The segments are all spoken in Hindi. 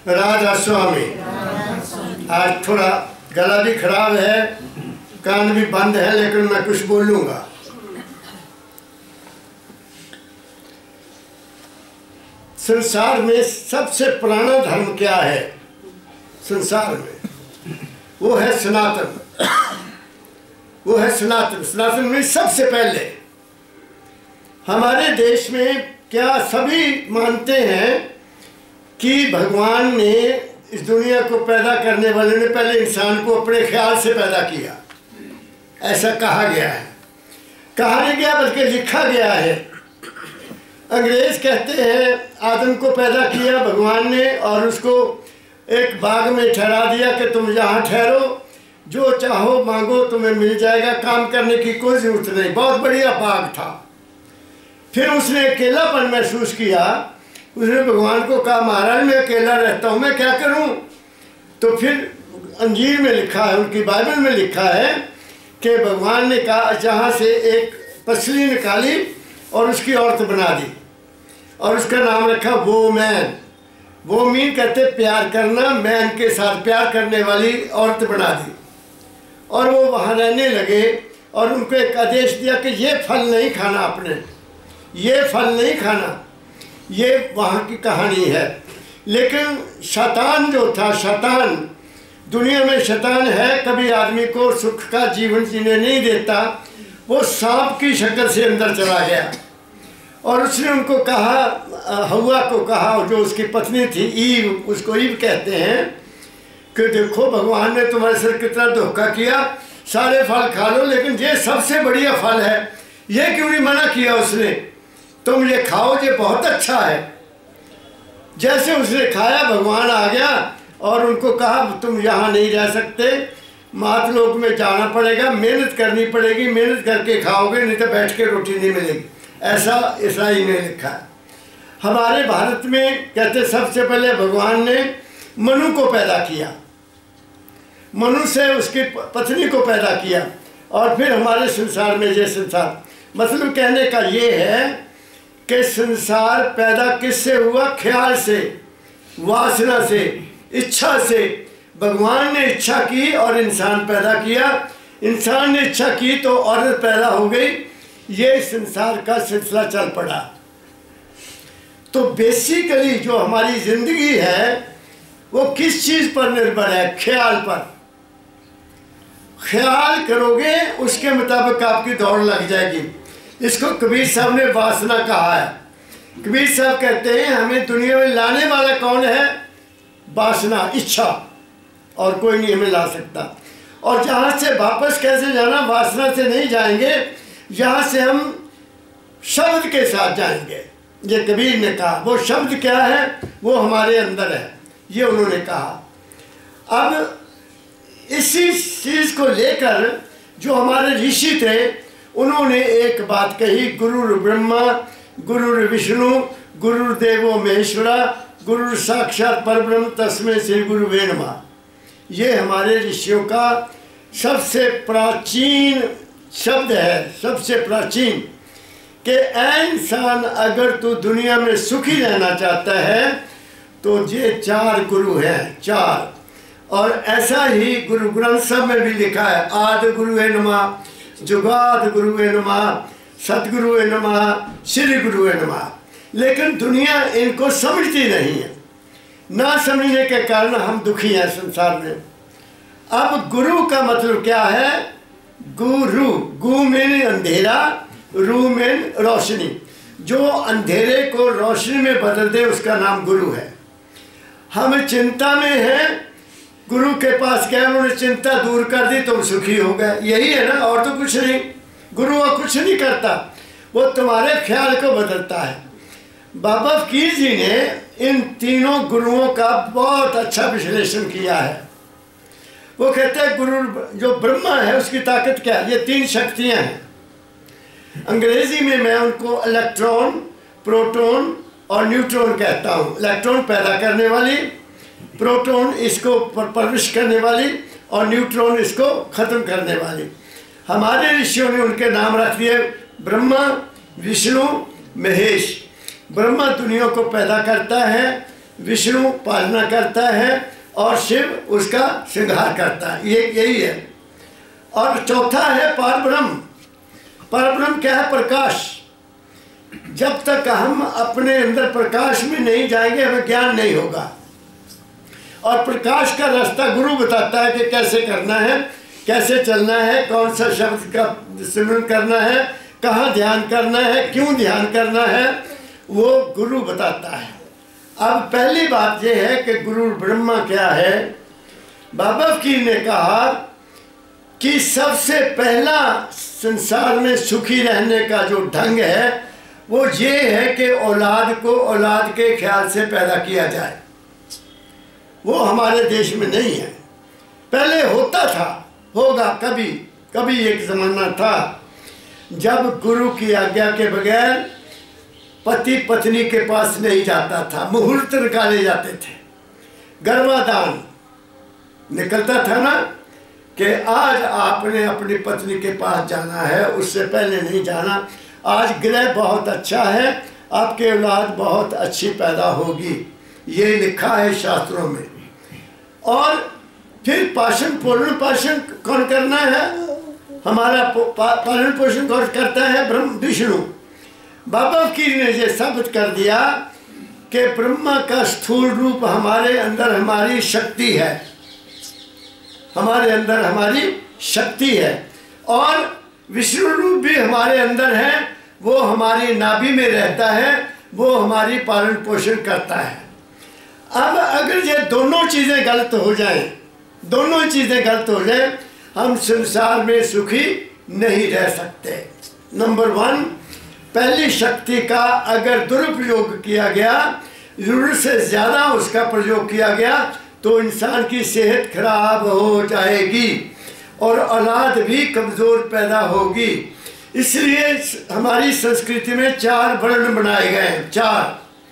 राधा स्वामी। आज थोड़ा गला भी खराब है, कान भी बंद है, लेकिन मैं कुछ बोलूँगा। संसार में सबसे पुराना धर्म क्या है? संसार में वो है सनातन। वो है सनातन। सनातन में सबसे पहले हमारे देश में क्या सभी मानते हैं कि भगवान ने इस दुनिया को पैदा करने वाले ने पहले इंसान को अपने ख्याल से पैदा किया, ऐसा कहा गया है। कहा नहीं गया बल्कि लिखा गया है। अंग्रेज कहते हैं आदम को पैदा किया भगवान ने और उसको एक बाग में ठहरा दिया कि तुम यहाँ ठहरो, जो चाहो मांगो तुम्हें मिल जाएगा, काम करने की कोई ज़रूरत नहीं। बहुत बढ़िया बाग था। फिर उसने अकेलापन महसूस किया। उसने भगवान को कहा महाराज मैं अकेला रहता हूँ, मैं क्या करूँ? तो फिर अंजीर में लिखा है, उनकी बाइबल में लिखा है कि भगवान ने कहा जहाँ से एक पसली निकाली और उसकी औरत बना दी और उसका नाम रखा वो मैन। वो मीन कहते प्यार करना, मैन के साथ प्यार करने वाली औरत बना दी। और वो वहाँ रहने लगे और उनको एक आदेश दिया कि ये फल नहीं खाना, आपने ये फल नहीं खाना। ये वहाँ की कहानी है। लेकिन शैतान जो था, शैतान दुनिया में शैतान है, कभी आदमी को सुख का जीवन जीने नहीं देता। वो सांप की शक्ल से अंदर चला गया और उसने उनको कहा, हवा को कहा जो उसकी पत्नी थी ईव, उसको ईव कहते हैं, कि देखो भगवान ने तुम्हारे साथ कितना धोखा किया, सारे फल खा लो लेकिन ये सबसे बढ़िया फल है, ये क्यों नहीं मना किया उसने? तुम ये खाओ, ये बहुत अच्छा है। जैसे उसने खाया भगवान आ गया और उनको कहा तुम यहाँ नहीं रह सकते, मातलोक में जाना पड़ेगा, मेहनत करनी पड़ेगी, मेहनत करके खाओगे नहीं तो बैठ के रोटी नहीं मिलेगी। ऐसा ईसाई ने लिखा है। हमारे भारत में कहते सबसे पहले भगवान ने मनु को पैदा किया, मनु से उसकी पत्नी को पैदा किया और फिर हमारे संसार में ये संसार, मतलब कहने का ये है कि संसार पैदा किससे हुआ? ख्याल से, वासना से, इच्छा से। भगवान ने इच्छा की और इंसान पैदा किया, इंसान ने इच्छा की तो औरत पैदा हो गई। ये संसार का सिलसिला चल पड़ा। तो बेसिकली जो हमारी ज़िंदगी है वो किस चीज़ पर निर्भर है? ख्याल पर। ख्याल करोगे उसके मुताबिक आपकी दौड़ लग जाएगी। इसको कबीर साहब ने वासना कहा है। कबीर साहब कहते हैं हमें दुनिया में लाने वाला कौन है? वासना, इच्छा, और कोई नहीं हमें ला सकता। और जहाँ से वापस कैसे जाना? वासना से नहीं जाएंगे, यहाँ से हम शब्द के साथ जाएंगे। ये कबीर ने कहा। वो शब्द क्या है? वो हमारे अंदर है, ये उन्होंने कहा। अब इसी चीज़ को लेकर जो हमारे ऋषि थे उन्होंने एक बात कही, गुरुर ब्रह्मा गुरुर विष्णु गुरुर्देवो महेश्वरा गुरुर साक्षात परब्रह्म तस्मै श्री गुरुवे नमः। ये हमारे ऋषियों का सबसे प्राचीन शब्द है, सबसे प्राचीन, कि ऐ इंसान अगर तू दुनिया में सुखी रहना चाहता है तो ये चार गुरु हैं, चार। और ऐसा ही गुरु ग्रंथ साहब में भी लिखा है, आदि गुरुवे नमः, जुगाद गुरुवे नमः, सतगुरुवे नमः, श्री गुरुवे नमः। लेकिन दुनिया इनको समझती नहीं है। ना समझने के कारण हम दुखी हैं संसार में। अब गुरु का मतलब क्या है? गुरु, गु में अंधेरा, रू में रोशनी। जो अंधेरे को रोशनी में बदल दे उसका नाम गुरु है। हम चिंता में हैं, गुरु के पास गए, उन्होंने चिंता दूर कर दी, तुम सुखी हो गए। यही है ना, और तो कुछ नहीं। गुरु वो कुछ नहीं करता, वो तुम्हारे ख्याल को बदलता है। बाबा फकीर जी ने इन तीनों गुरुओं का बहुत अच्छा विश्लेषण किया है। वो कहते हैं गुरु जो ब्रह्मा है उसकी ताकत क्या है? ये तीन शक्तियाँ हैं। अंग्रेजी में मैं उनको इलेक्ट्रॉन, प्रोटॉन और न्यूट्रॉन कहता हूँ। इलेक्ट्रॉन पैदा करने वाली, प्रोटॉन इसको परवरिश करने वाली और न्यूट्रॉन इसको ख़त्म करने वाली। हमारे ऋषियों ने उनके नाम रख दिए ब्रह्मा, विष्णु, महेश। ब्रह्मा दुनिया को पैदा करता है, विष्णु पालना करता है और शिव उसका श्रृंगार करता है, ये यही है। और चौथा है परब्रह्म। परब्रह्म क्या है? प्रकाश। जब तक हम अपने अंदर प्रकाश में नहीं जाएंगे हमें ज्ञान नहीं होगा। और प्रकाश का रास्ता गुरु बताता है कि कैसे करना है, कैसे चलना है, कौन सा शब्द का सिमरन करना है, कहाँ ध्यान करना है, क्यों ध्यान करना है, वो गुरु बताता है। अब पहली बात यह है कि गुरु ब्रह्मा क्या है। बाबा फकीर ने कहा कि सबसे पहला संसार में सुखी रहने का जो ढंग है वो ये है कि औलाद को औलाद के ख्याल से पैदा किया जाए। वो हमारे देश में नहीं है, पहले होता था, होगा कभी कभी। एक ज़माना था जब गुरु की आज्ञा के बगैर पति पत्नी के पास नहीं जाता था, मुहूर्त निकाले जाते थे, गर्भाधान निकलता था ना कि आज आपने अपनी पत्नी के पास जाना है, उससे पहले नहीं जाना। आज ग्रह बहुत अच्छा है, आपके औलाद बहुत अच्छी पैदा होगी, ये लिखा है शास्त्रों में। और फिर पालन पोषण कौन करना है? हमारा पालन पोषण कौन करता है? ब्रह्म विष्णु। बाबा फकीर ने ये साबित कर दिया कि ब्रह्मा का स्थूल रूप हमारे अंदर हमारी शक्ति है, हमारे अंदर हमारी शक्ति है। और विष्णु रूप भी हमारे अंदर है, वो हमारी नाभि में रहता है, वो हमारी पालन पोषण करता है। अब अगर ये दोनों चीज़ें गलत हो जाएं, दोनों चीज़ें गलत हो जाएं, हम संसार में सुखी नहीं रह सकते। नंबर 1, पहली शक्ति का अगर दुरुपयोग किया गया, जरूरत से ज़्यादा उसका प्रयोग किया गया, तो इंसान की सेहत खराब हो जाएगी और औलाद भी कमज़ोर पैदा होगी। इसलिए हमारी संस्कृति में 4 वर्ण बनाए गए हैं। 4।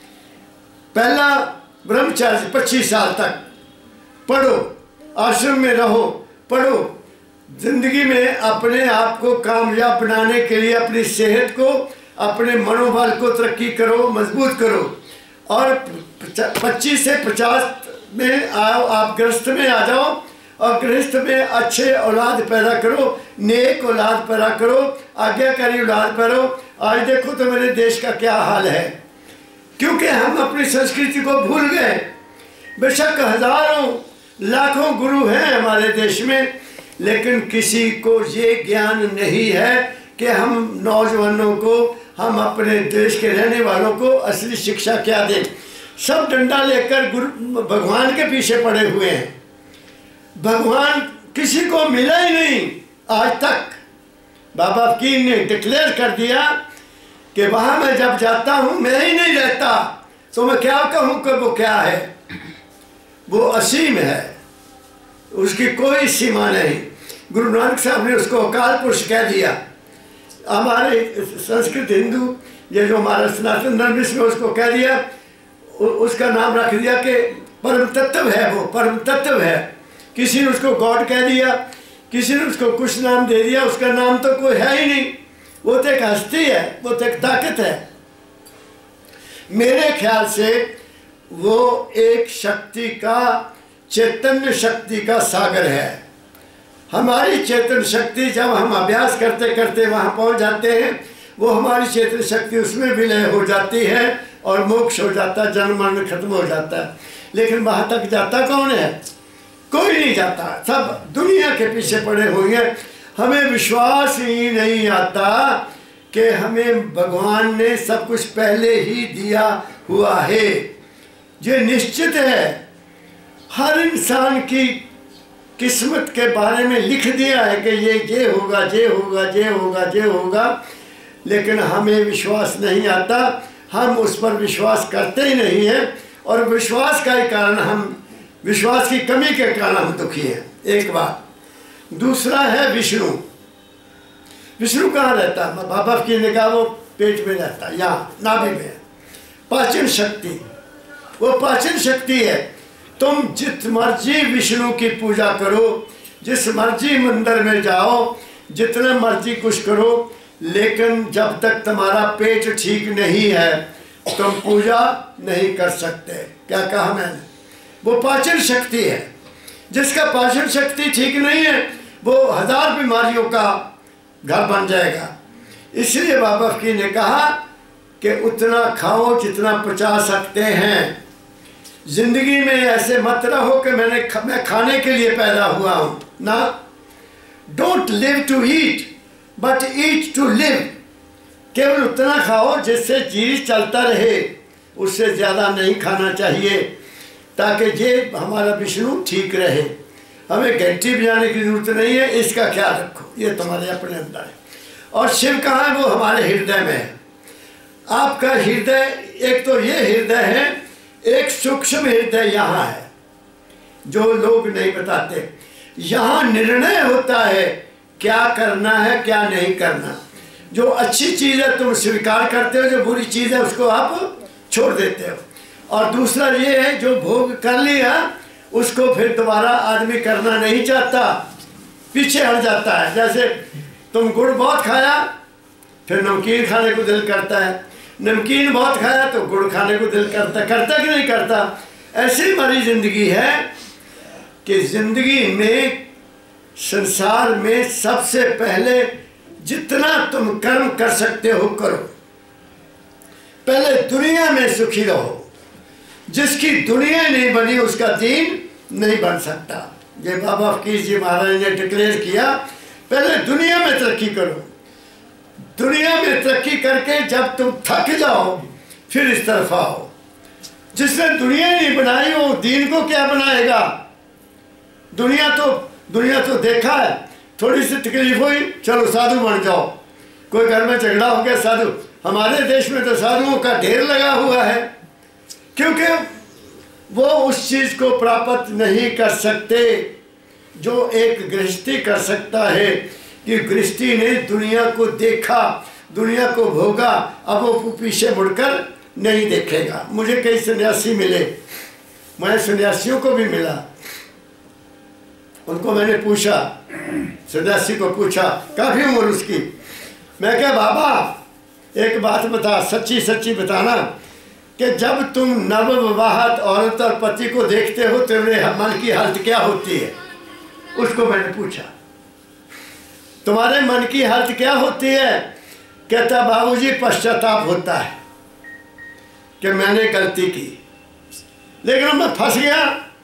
पहला ब्रह्मचर्य 25 साल तक पढ़ो, आश्रम में रहो, पढ़ो, जिंदगी में अपने आप को कामयाब बनाने के लिए अपनी सेहत को, अपने मनोबल को तरक्की करो, मजबूत करो। और 25 से 50 में आओ, आप गृहस्थ में आ जाओ और गृहस्थ में अच्छे औलाद पैदा करो, नेक औलाद पैदा करो, आज्ञाकारी औलाद पैदा करो। आज देखो तो मेरे देश का क्या हाल है, क्योंकि हम अपनी संस्कृति को भूल गए। बेशक हजारों लाखों गुरु हैं हमारे देश में, लेकिन किसी को ये ज्ञान नहीं है कि हम नौजवानों को, हम अपने देश के रहने वालों को असली शिक्षा क्या दें। सब डंडा लेकर गुरु भगवान के पीछे पड़े हुए हैं, भगवान किसी को मिला ही नहीं आज तक। बाबा फकीर ने डिक्लेयर कर दिया कि वहाँ मैं जब जाता हूँ मैं ही नहीं रहता, तो मैं क्या कहूँ कि वो क्या है? वो असीम है, उसकी कोई सीमा नहीं। गुरु नानक साहब ने उसको अकाल पुरुष कह दिया। हमारे संस्कृत हिंदू ये जो हमारा सनातन धर्म इसमें उसको कह दिया, उसका नाम रख दिया कि परम तत्व है, वो परम तत्व है। किसी ने उसको गॉड कह दिया, किसी ने उसको कुछ नाम दे दिया, उसका नाम तो कोई है ही नहीं। वो तो एक हस्ती है, वो तो एक ताकत है। मेरे ख्याल से वो एक शक्ति का, चैतन्य शक्ति का सागर है। हमारी चेतन शक्ति जब हम अभ्यास करते करते वहाँ पहुँच जाते हैं, वो हमारी चेतन शक्ति उसमें विलय हो जाती है और मोक्ष हो जाता है, जन्म मरण खत्म हो जाता है। लेकिन वहाँ तक जाता कौन है? कोई नहीं जाता, सब दुनिया के पीछे पड़े हुए हैं। हमें विश्वास ही नहीं आता कि हमें भगवान ने सब कुछ पहले ही दिया हुआ है। ये निश्चित है, हर इंसान की किस्मत के बारे में लिख दिया है कि ये होगा, ये होगा, ये होगा, ये होगा। लेकिन हमें विश्वास नहीं आता, हम उस पर विश्वास करते ही नहीं हैं, और विश्वास का ही कारण हम, विश्वास की कमी के कारण हम दुखी हैं। एक बात। दूसरा है विष्णु। विष्णु कहाँ रहता है? बाबा फकीर ने कहा वो पेट में रहता है, यहाँ नाभि में। पाचन शक्ति, वो पाचन शक्ति है। तुम जित मर्जी विष्णु की पूजा करो, जिस मर्जी मंदिर में जाओ, जितना मर्जी कुछ करो, लेकिन जब तक तुम्हारा पेट ठीक नहीं है, तुम पूजा नहीं कर सकते। क्या कहा मैंने? वो पाचन शक्ति है। जिसका पाचन शक्ति ठीक नहीं है वो 1000 बीमारियों का घर बन जाएगा। इसलिए बाबा फकीर ने कहा कि उतना खाओ जितना पचा सकते हैं। जिंदगी में ऐसे मत रहो कि मैं खाने के लिए पैदा हुआ हूँ ना। Don't live to eat but eat to live. केवल उतना खाओ जिससे जीवन चलता रहे, उससे ज़्यादा नहीं खाना चाहिए ताकि ये हमारा विष्णु ठीक रहे। हमें घंटी बजाने की जरूरत नहीं है, इसका ख्याल रखो, ये तुम्हारे अपने अंदर है। और शिव कहाँ है? वो हमारे हृदय में है। आपका हृदय, एक तो ये हृदय है, एक सूक्ष्म हृदय यहाँ है जो लोग नहीं बताते। यहाँ निर्णय होता है क्या करना है क्या नहीं करना। जो अच्छी चीज़ है तुम स्वीकार करते हो, जो बुरी चीज़ है उसको आप छोड़ देते हो। और दूसरा ये है जो भोग कर लिया उसको फिर दोबारा आदमी करना नहीं चाहता, पीछे हट जाता है। जैसे तुम गुड़ बहुत खाया फिर नमकीन खाने को दिल करता है, नमकीन बहुत खाया तो गुड़ खाने को दिल करता कि नहीं करता। ऐसी हमारी ज़िंदगी है कि ज़िंदगी में, संसार में सबसे पहले जितना तुम कर्म कर सकते हो करो। पहले दुनिया में सुखी रहो। जिसकी दुनिया नहीं बनी उसका दीन नहीं बन सकता। ये बाबा फकीर जी महाराज ने डिक्लेयर किया, पहले दुनिया में तरक्की करो। दुनिया में तरक्की करके जब तुम थक जाओ फिर इस तरफ आओ। जिसने दुनिया नहीं बनाई वो दीन को क्या बनाएगा? दुनिया तो देखा है, थोड़ी सी तकलीफ हुई चलो साधु बन जाओ। कोई घर में झगड़ा हो गया साधु। हमारे देश में तो साधुओं का ढेर लगा हुआ है, क्योंकि वो उस चीज़ को प्राप्त नहीं कर सकते जो एक गृहस्थी कर सकता है। कि गृहस्थी ने दुनिया को देखा, दुनिया को भोगा, अब वो पीछे मुड़कर नहीं देखेगा। मुझे कई सन्यासी मिले, मैं सन्यासियों को भी मिला। उनको मैंने पूछा, सन्यासी को पूछा, काफ़ी उम्र उसकी, मैं क्या बाबा एक बात बता, सच्ची सच्ची बताना कि जब तुम नवविवाहित औरत और पति को देखते हो तुम्हारे मन की हालत क्या होती है? उसको मैंने पूछा तुम्हारे मन की हालत क्या होती है? कहता बाबूजी पश्चाताप होता है कि मैंने गलती की, लेकिन मैं फंस गया।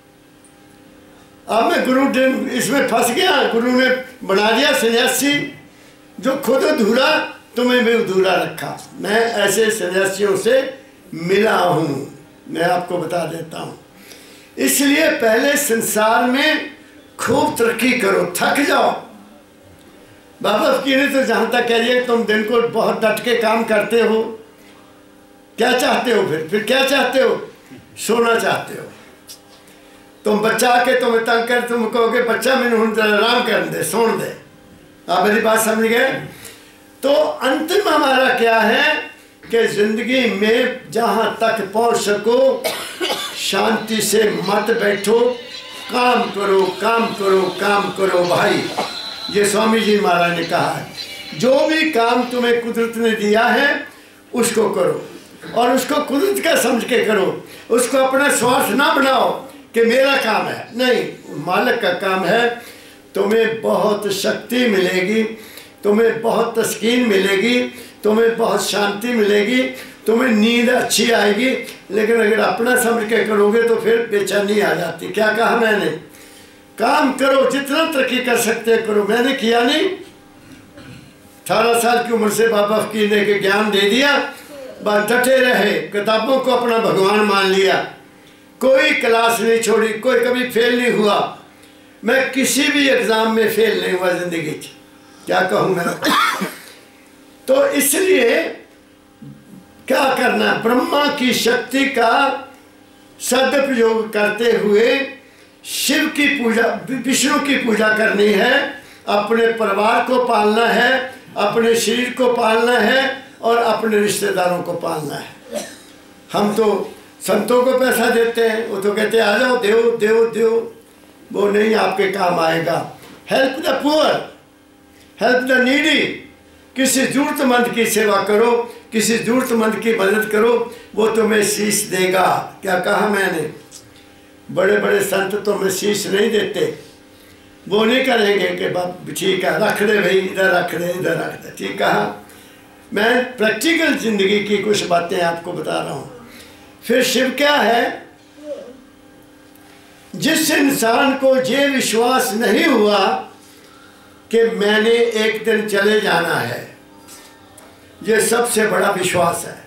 अब मैं गुरु इसमें फंस गया। गुरु ने बना दिया सन्यासी, जो खुद अधूरा तुम्हें भी अधूरा रखा। मैं ऐसे सन्यासियों से मिला हूँ, मैं आपको बता देता हूँ। इसलिए पहले संसार में खूब तरक्की करो, थक जाओ। बाबा फकीर ने तो जहाँ तक कह दिया तुम दिन को बहुत डट के काम करते हो, क्या चाहते हो? फिर क्या चाहते हो? सोना चाहते हो। तुम बच्चा के तुम्हें तंग कर, तुम कहोगे बच्चा मैंने हूँ आराम कर दे, सोन दे। आप मेरी बात समझ गए? तो अंतिम हमारा क्या है कि जिंदगी में जहाँ तक पहुँच सको शांति से मत बैठो, काम करो काम करो काम करो भाई। ये स्वामी जी महाराज ने कहा है, जो भी काम तुम्हें कुदरत ने दिया है उसको करो, और उसको कुदरत का समझ के करो। उसको अपना स्वार्थ ना बनाओ कि मेरा काम है, नहीं, मालिक का काम है। तुम्हें बहुत शक्ति मिलेगी, तुम्हें बहुत तस्कीन मिलेगी, तुम्हें बहुत शांति मिलेगी, तुम्हें नींद अच्छी आएगी। लेकिन अगर अपना समझ के करोगे तो फिर बेचैनी आ जाती। क्या कहा मैंने? काम करो, जितना तरक्की कर सकते करो। मैंने किया नहीं, 18 साल की उम्र से बाबा फकीर ने ज्ञान दे दिया, बस डटे रहे, किताबों को अपना भगवान मान लिया, कोई क्लास नहीं छोड़ी, कोई कभी फेल नहीं हुआ। मैं किसी भी एग्ज़ाम में फेल नहीं हुआ ज़िंदगी की, क्या कहूँ मैं। तो इसलिए क्या करना, ब्रह्मा की शक्ति का सदुपयोग करते हुए शिव की पूजा, विष्णु की पूजा करनी है, अपने परिवार को पालना है, अपने शरीर को पालना है और अपने रिश्तेदारों को पालना है। हम तो संतों को पैसा देते हैं, वो तो कहते हैं आ जाओ देव देव देव, वो नहीं आपके काम आएगा। Help the poor, help the needy, किसी जरूरतमंद की सेवा करो, किसी ज़रूरतमंद की मदद करो, वो तुम्हें शीश देगा। क्या कहा मैंने? बड़े बड़े संत तुम्हें शीश नहीं देते, वो नहीं करेंगे कि बाप ठीक है रख दे भाई, इधर रख दे इधर रख दे। ठीक कहा? मैं प्रैक्टिकल ज़िंदगी की कुछ बातें आपको बता रहा हूँ। फिर शिव क्या है? जिस इंसान को ये विश्वास नहीं हुआ कि मैंने एक दिन चले जाना है, ये सबसे बड़ा विश्वास है।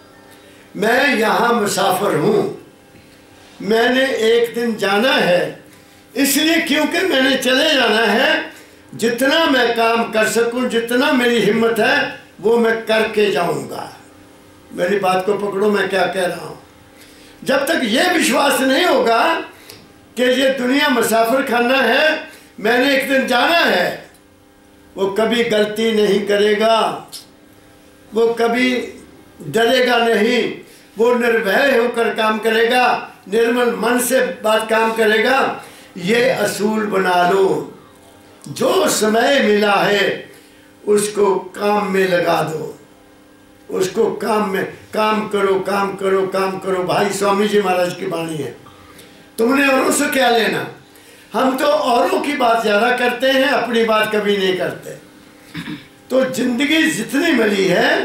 मैं यहाँ मुसाफिर हूँ, मैंने एक दिन जाना है, इसलिए क्योंकि मैंने चले जाना है, जितना मैं काम कर सकूं, जितना मेरी हिम्मत है वो मैं करके जाऊंगा। मेरी बात को पकड़ो, मैं क्या कह रहा हूँ। जब तक ये विश्वास नहीं होगा कि ये दुनिया मुसाफिर खाना है, मैंने एक दिन जाना है, वो कभी गलती नहीं करेगा, वो कभी डरेगा नहीं, वो निर्भय होकर काम करेगा, निर्मल मन से बात काम करेगा। ये असूल बना लो, जो समय मिला है उसको काम में लगा दो, उसको काम में काम करो, काम करो, काम करो। भाई स्वामी जी महाराज की वाणी है, तुमने औरों से क्या लेना। हम तो औरों की बात ज़्यादा करते हैं, अपनी बात कभी नहीं करते। तो जिंदगी जितनी मिली है,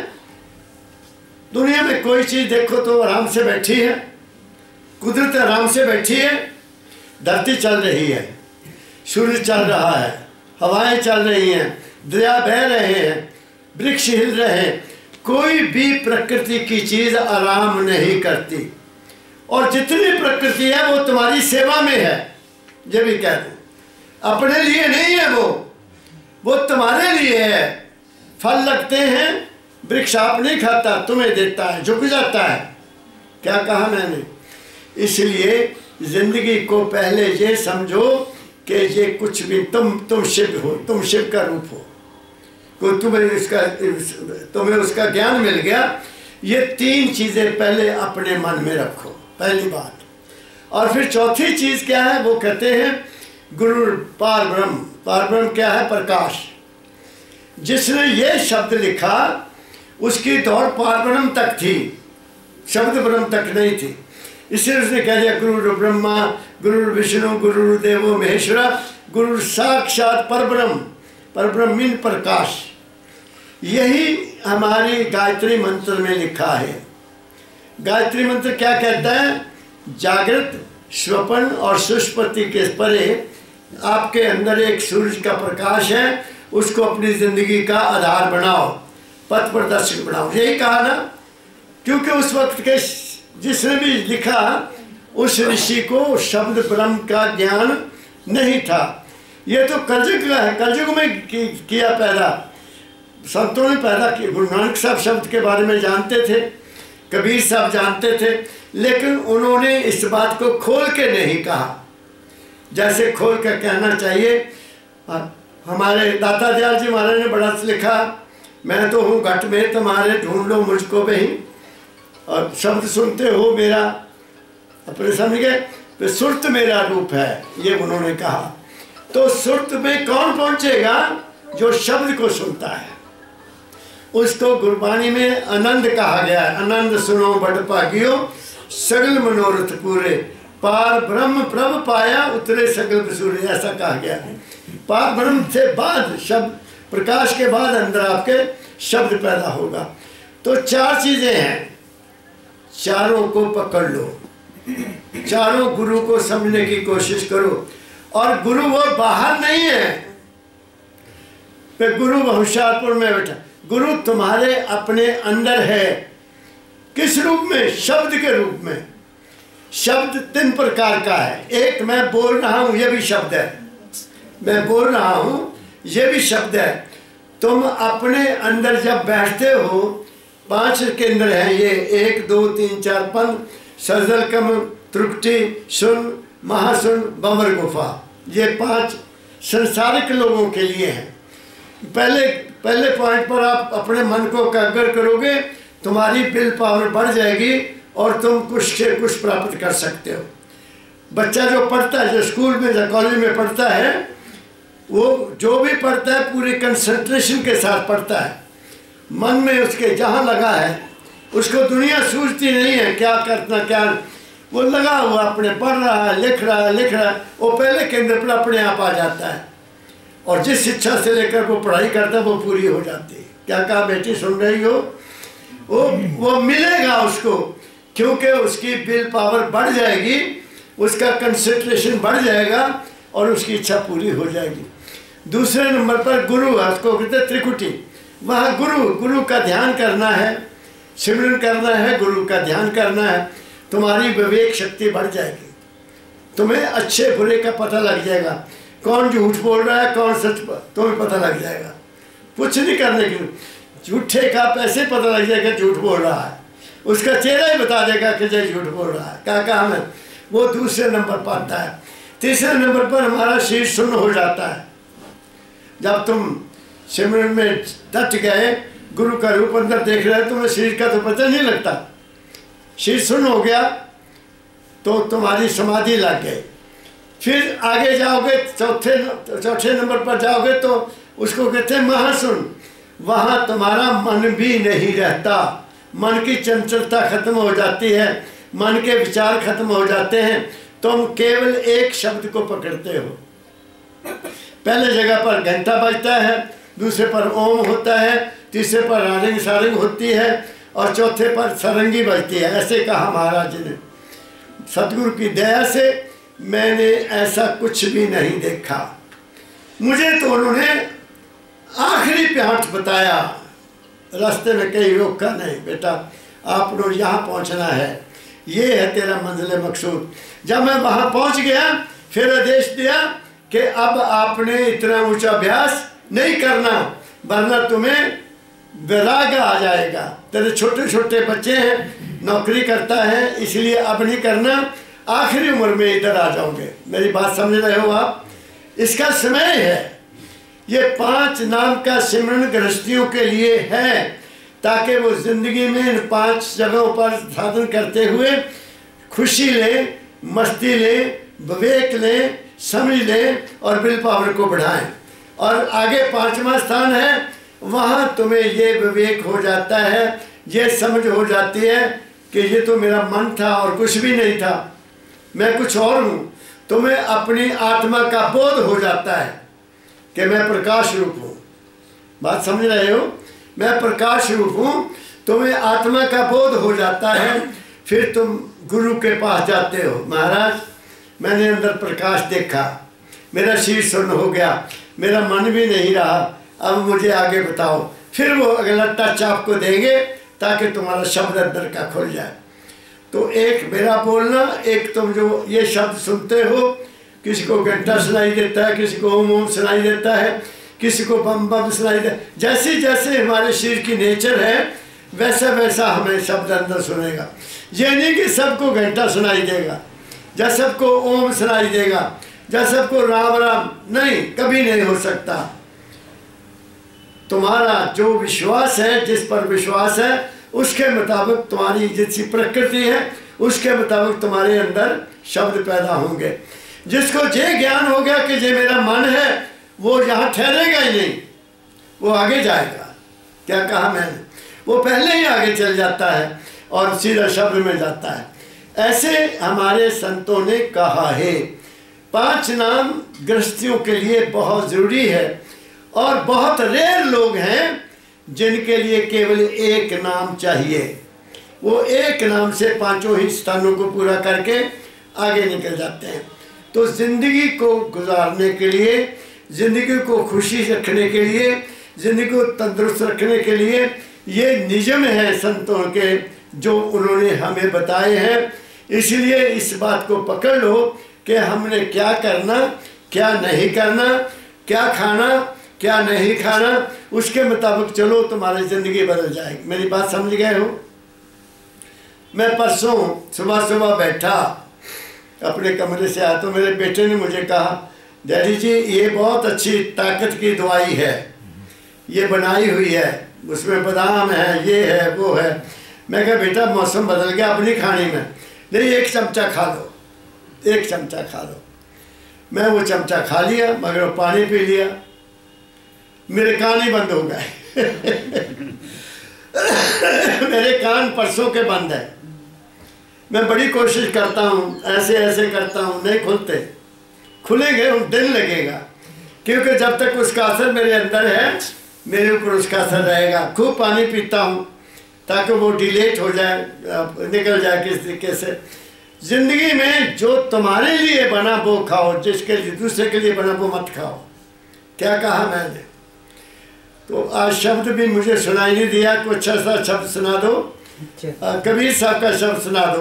दुनिया में कोई चीज़ देखो तो आराम से बैठी है, कुदरत आराम से बैठी है, धरती चल रही है, सूर्य चल रहा है, हवाएं चल रही हैं, दरिया बह रहे हैं, वृक्ष हिल रहे हैं। कोई भी प्रकृति की चीज़ आराम नहीं करती, और जितनी प्रकृति है वो तुम्हारी सेवा में है। ये भी कह दूँ, अपने लिए नहीं है, वो तुम्हारे लिए है। फल लगते हैं, वृक्ष आप नहीं खाता, तुम्हें देता है, झुक जाता है। क्या कहा मैंने? इसलिए जिंदगी को पहले ये समझो कि ये कुछ भी तुम शिव हो, तुम शिव का रूप हो, को तुम्हें उसका ज्ञान मिल गया। ये तीन चीज़ें पहले अपने मन में रखो, पहली बात। और फिर चौथी चीज़ क्या है? वो कहते हैं गुरु पार ब्रह्म। पार ब्रह्म क्या है? प्रकाश। जिसने ये शब्द लिखा उसकी दौड़ पार ब्रह्म तक थी, शब्द ब्रह्म तक नहीं थी। इसलिए उसने कह दिया गुरु ब्रह्मा गुरु विष्णु गुरुदेवो महेश्वरा, गुरु साक्षात परब्रह्म। परब्रह्म मीन प्रकाश। यही हमारी गायत्री मंत्र में लिखा है। गायत्री मंत्र क्या कहता है? जागृत, स्वप्न और सुषुप्ति के परे आपके अंदर एक सूरज का प्रकाश है, उसको अपनी जिंदगी का आधार बनाओ, पथ प्रदर्शक बनाओ। यही कहा ना, क्योंकि उस वक्त के जिसने भी लिखा उस ऋषि को शब्द ब्रह्म का ज्ञान नहीं था। ये तो कलयुग का है, कलयुग में किया पैदा, संतों ने पैदा किया। गुरु नानक साहब शब्द के बारे में जानते थे, कबीर साहब जानते थे, लेकिन उन्होंने इस बात को खोल के नहीं कहा, जैसे खोल कर कहना चाहिए। हमारे दाता दयाल जी महाराज ने बड़ा लिखा, मैं तो हूँ घट में तुम्हारे, ढूंढ लो मुझको बही, और शब्द सुनते हो मेरा, अपने समझ गए, तो सुरत मेरा रूप है, ये उन्होंने कहा। तो सुरत में कौन पहुँचेगा? जो शब्द को सुनता है। उसको गुरबानी में आनंद कहा गया है। आनंद सुनो बड़ भागियो, सगल मनोरथ पूरे, पार ब्रह्म प्रभ पाया, उतरे सगल बसूरे, ऐसा कहा गया है। पार ब्रह्म से बाद शब्द, प्रकाश के बाद अंदर आपके शब्द पैदा होगा। तो चार चीज़ें हैं, चारों को पकड़ लो, चारों गुरु को समझने की कोशिश करो। और गुरु वो बाहर नहीं है, गुरु होशियारपुर में बैठा, गुरु तुम्हारे अपने अंदर है। किस रूप में? शब्द के रूप में। शब्द तीन प्रकार का है। एक मैं बोल रहा हूँ, ये भी शब्द है, मैं बोल रहा हूँ, ये भी शब्द है। तुम अपने अंदर जब बैठते हो, 5 केंद्र हैं ये, 1 2 3 4 5, सजल कम त्रुटि सुन महासुन बंवर गुफा, ये 5 संसारिक लोगों के लिए हैं। पहले पॉइंट पर आप अपने मन को एकाग्र करोगे, तुम्हारी विल पावर बढ़ जाएगी और तुम कुछ से कुछ प्राप्त कर सकते हो। बच्चा जो पढ़ता है, जो स्कूल में या कॉलेज में पढ़ता है, वो जो भी पढ़ता है पूरे कंसंट्रेशन के साथ पढ़ता है। मन में उसके जहाँ लगा है, उसको दुनिया सूझती नहीं है क्या करना क्या, वो लगा हुआ अपने पढ़ रहा है, लिख रहा है, वो पहले केंद्र पर अपने आप आ जाता है और जिस शिक्षा से लेकर वो पढ़ाई करता है वो पूरी हो जाती है। क्या कहा बेटी, सुन रही हो? वो मिलेगा उसको, क्योंकि उसकी विल पावर बढ़ जाएगी, उसका कंसंट्रेशन बढ़ जाएगा और उसकी इच्छा पूरी हो जाएगी। दूसरे नंबर पर गुरु है, उसको कहते हैं त्रिकुटी। वहाँ गुरु का ध्यान करना है, सिमरन करना है, गुरु का ध्यान करना है, तुम्हारी विवेक शक्ति बढ़ जाएगी, तुम्हें अच्छे बुरे का पता लग जाएगा, कौन झूठ बोल रहा है कौन सच, तुम्हें पता लग जाएगा। कुछ नहीं करने की, झूठे का पैसे पता लग जाएगा झूठ बोल रहा है, उसका चेहरा ही बता देगा कि जय झूठ बोल रहा है। क्या काम है, वो दूसरे नंबर पर आता है। तीसरे नंबर पर हमारा शरीर शून्य हो जाता है। जब तुम सिमरन में डट गए, गुरु का रूप अंदर देख रहे हो, तुम्हें शरीर का तो पता नहीं लगता, शरीर शून्य हो गया तो तुम्हारी समाधि लग गई। फिर आगे जाओगे, चौथे नंबर पर जाओगे तो उसको कहते हैं महाशून्य। वहाँ तुम्हारा मन भी नहीं रहता, मन की चंचलता खत्म हो जाती है, मन के विचार खत्म हो जाते हैं, तुम केवल एक शब्द को पकड़ते हो। पहले जगह पर घंटा बजता है, दूसरे पर ओम होता है, तीसरे पर रानिंग सारंग होती है और चौथे पर सरंगी बजती है। ऐसे कहा महाराज ने। सतगुरु की दया से मैंने ऐसा कुछ भी नहीं देखा। मुझे तो उन्होंने आखिरी प्याठ बताया, रास्ते में कहीं रोका नहीं, बेटा आप लोग यहाँ पहुँचना है, ये है तेरा मंजिल मकसूद। जब मैं वहाँ पहुँच गया फिर आदेश दिया कि अब आपने इतना ऊंचा अभ्यास नहीं करना, वरना तुम्हें वैराग आ जाएगा। तेरे छोटे छोटे बच्चे हैं, नौकरी करता है, इसलिए अब नहीं करना, आखिरी उम्र में इधर आ जाओगे। मेरी बात समझ रहे हो आप? इसका समय है। ये 5 नाम का सिमरन गृहस्थियों के लिए है, ताकि वो जिंदगी में इन 5 जगहों पर साधन करते हुए खुशी लें, मस्ती लें, विवेक लें, समझ लें और विल पावर को बढ़ाएं। और आगे 5वां स्थान है, वहाँ तुम्हें ये विवेक हो जाता है, ये समझ हो जाती है कि ये तो मेरा मन था और कुछ भी नहीं था, मैं कुछ और हूँ। तुम्हें अपनी आत्मा का बोध हो जाता है कि मैं प्रकाश रूप हूँ। बात समझ रहे हो? मैं प्रकाश रूप हूँ, तुम्हें आत्मा का बोध हो जाता है। फिर तुम गुरु के पास जाते हो, महाराज मैंने अंदर प्रकाश देखा, मेरा शरीर शून्य हो गया, मेरा मन भी नहीं रहा, अब मुझे आगे बताओ। फिर वो अगला टच आपको देंगे ताकि तुम्हारा शब्द अंदर का खुल जाए। तो एक मेरा बोलना, एक तुम जो ये शब्द सुनते हो, किसी को घंटा सुनाई देता है, किसी को ओम ओम सुनाई देता है, किसी को बम बम सुनाई देता है। जैसे जैसे हमारे शरीर की नेचर है वैसा वैसा हमें शब्द अंदर सुनेगा। ये नहीं कि सबको घंटा सुनाई देगा, या सबको ओम सुनाई देगा, या सबको राम राम, नहीं, कभी नहीं हो सकता। तुम्हारा जो विश्वास है, जिस पर विश्वास है, उसके मुताबिक तुम्हारी जैसी प्रकृति है, उसके मुताबिक तुम्हारे अंदर शब्द पैदा होंगे। जिसको ये ज्ञान हो गया कि ये मेरा मन है, वो यहाँ ठहरेगा ही नहीं, वो आगे जाएगा। क्या कहा मैंने? वो पहले ही आगे चल जाता है और सीधा शब्द में जाता है। ऐसे हमारे संतों ने कहा है। 5 नाम गृहस्थियों के लिए बहुत ज़रूरी है और बहुत रेयर लोग हैं जिनके लिए केवल एक नाम चाहिए। वो एक नाम से 5 ही स्थानों को पूरा करके आगे निकल जाते हैं। तो ज़िंदगी को गुजारने के लिए, ज़िंदगी को खुशी रखने के लिए, ज़िंदगी को तंदुरुस्त रखने के लिए ये नियम है संतों के जो उन्होंने हमें बताए हैं। इसलिए इस बात को पकड़ लो कि हमने क्या करना, क्या नहीं करना, क्या खाना, क्या नहीं खाना, उसके मुताबिक चलो, तुम्हारी ज़िंदगी बदल जाएगी। मेरी बात समझ गए हो? मैं परसों सुबह सुबह बैठा, अपने कमरे से आया तो मेरे बेटे ने मुझे कहा, डैडी जी ये बहुत अच्छी ताकत की दवाई है, ये बनाई हुई है, उसमें बादाम है, ये है, वो है। मैं कहा बेटा मौसम बदल गया, अपनी खाने में नहीं, 1 चमचा खा लो, 1 चमचा खा लो। मैं वो चमचा खा लिया, मगर वो पानी पी लिया, मेरे कान ही बंद हो गए। मेरे कान परसों के बंद है, मैं बड़ी कोशिश करता हूँ, ऐसे ऐसे करता हूँ, नहीं खुलते। खुलेंगे उन दिन लगेगा, क्योंकि जब तक उसका असर मेरे अंदर है मेरे ऊपर उसका असर रहेगा। खूब पानी पीता हूँ ताकि वो डिलेट हो जाए, निकल जाए किस तरीके से। जिंदगी में जो तुम्हारे लिए बना वो खाओ, जिसके लिए दूसरे के लिए बना वो मत खाओ। क्या कहा मैंने? तो आज शब्द भी मुझे सुनाई नहीं दिया, कोई अच्छा सा शब्द सुना दो। कबीर साहब का शब्द सुना दो।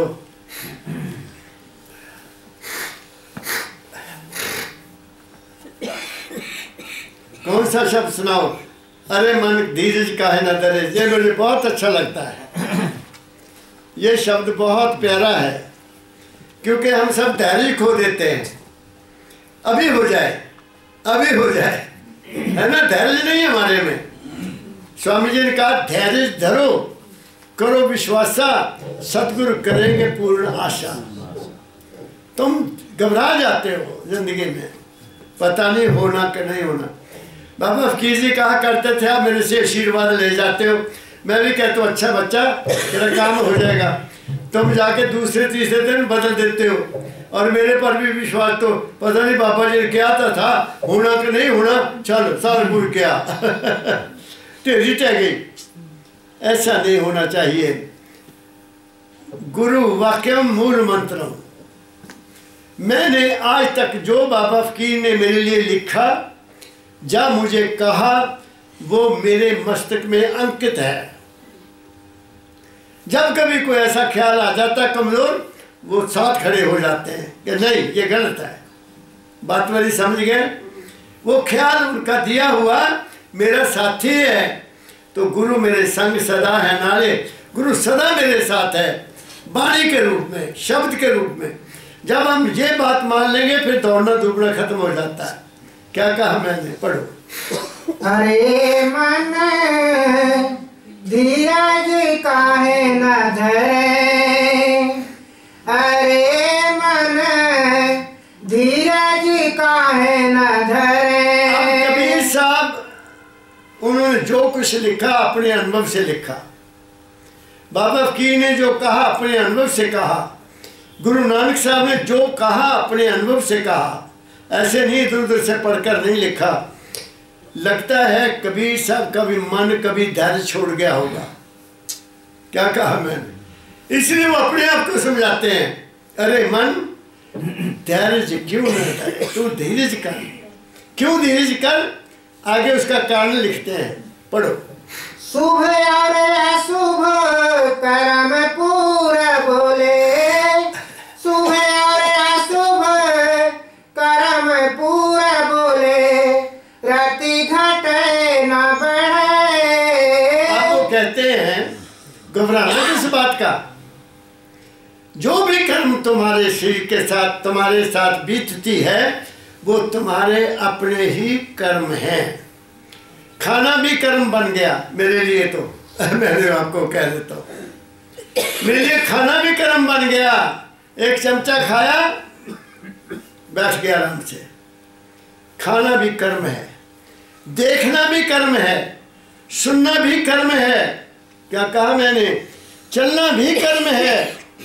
कौन सा शब्द सुनाओ? अरे मन धीरज का है न दरे, ये मुझे बहुत अच्छा लगता है। ये शब्द बहुत प्यारा है, क्योंकि हम सब धैर्य खो देते हैं। अभी हो जाए, अभी हो जाए, है ना? धैर्य नहीं है हमारे में। स्वामी जी ने कहा धैर्य धरो, करो विश्वासा, सतगुरु करेंगे पूर्ण आशा। तुम घबरा जाते हो जिंदगी में, पता नहीं होना कि नहीं होना। बाबा फकीर जी कहा करते थे आप मेरे से आशीर्वाद ले जाते हो, मैं भी कहता हूँ अच्छा बच्चा तेरा काम हो जाएगा। तुम जाके दूसरे तीसरे दिन बदल देते हो, और मेरे पर भी विश्वास तो पता नहीं बाबा जी ने क्या था होना कि नहीं होना, चलो साल पूर किया टेढ़ी टह गई। ऐसा नहीं होना चाहिए। गुरु वाक्यम मूल मंत्रम। मैंने आज तक जो बाबा फकीर ने मेरे लिए लिखा, जा मुझे कहा, वो मेरे मस्तक में अंकित है। जब कभी कोई ऐसा ख्याल आ जाता है कमजोर, वो साथ खड़े हो जाते हैं कि नहीं ये गलत है। बात मेरी समझ गए? वो ख्याल उनका दिया हुआ मेरा साथी है। तो गुरु मेरे संग सदा है नाले, गुरु सदा मेरे साथ है, वाणी के रूप में, शब्द के रूप में। जब हम ये बात मान लेंगे फिर दौड़ना धूपना खत्म हो जाता है। क्या कहा मैंने? पढ़ो। अरे मन धीरज काहे न धरे, अरे मन धीरज काहे न धरे। अब कबीर साहब उन्होंने जो कुछ लिखा अपने अनुभव से लिखा। बाबा फकीर ने जो कहा अपने अनुभव से कहा। गुरु नानक साहब ने जो कहा अपने अनुभव से कहा। ऐसे नहीं इधर उधर से पढ़कर नहीं लिखा। लगता है कबीर साहब का भी मन कभी धैर्य छोड़ गया होगा। क्या कहा मैंने? इसलिए वो अपने आप को समझाते हैं, अरे मन धैर्य क्यों न धरे, तू धीरज कर। क्यों धीरज कर? आगे उसका कारण लिखते हैं, पढ़ो। शुभ और अशुभ कर्म पूरा बोले, शुभ और अशुभ कर्म पूरा बोले, रति घटे न बढ़े। आप वो कहते हैं घबराना किस बात का? जो भी कर्म तुम्हारे शरीर के साथ तुम्हारे साथ बीतती है वो तुम्हारे अपने ही कर्म हैं। खाना भी कर्म बन गया मेरे लिए। तो मैंने आपको कह देता हूँ, मेरे लिए खाना भी कर्म बन गया। एक चमचा खाया, बैठ गया आराम से। खाना भी कर्म है, देखना भी कर्म है, सुनना भी कर्म है। क्या कहा मैंने? चलना भी कर्म है।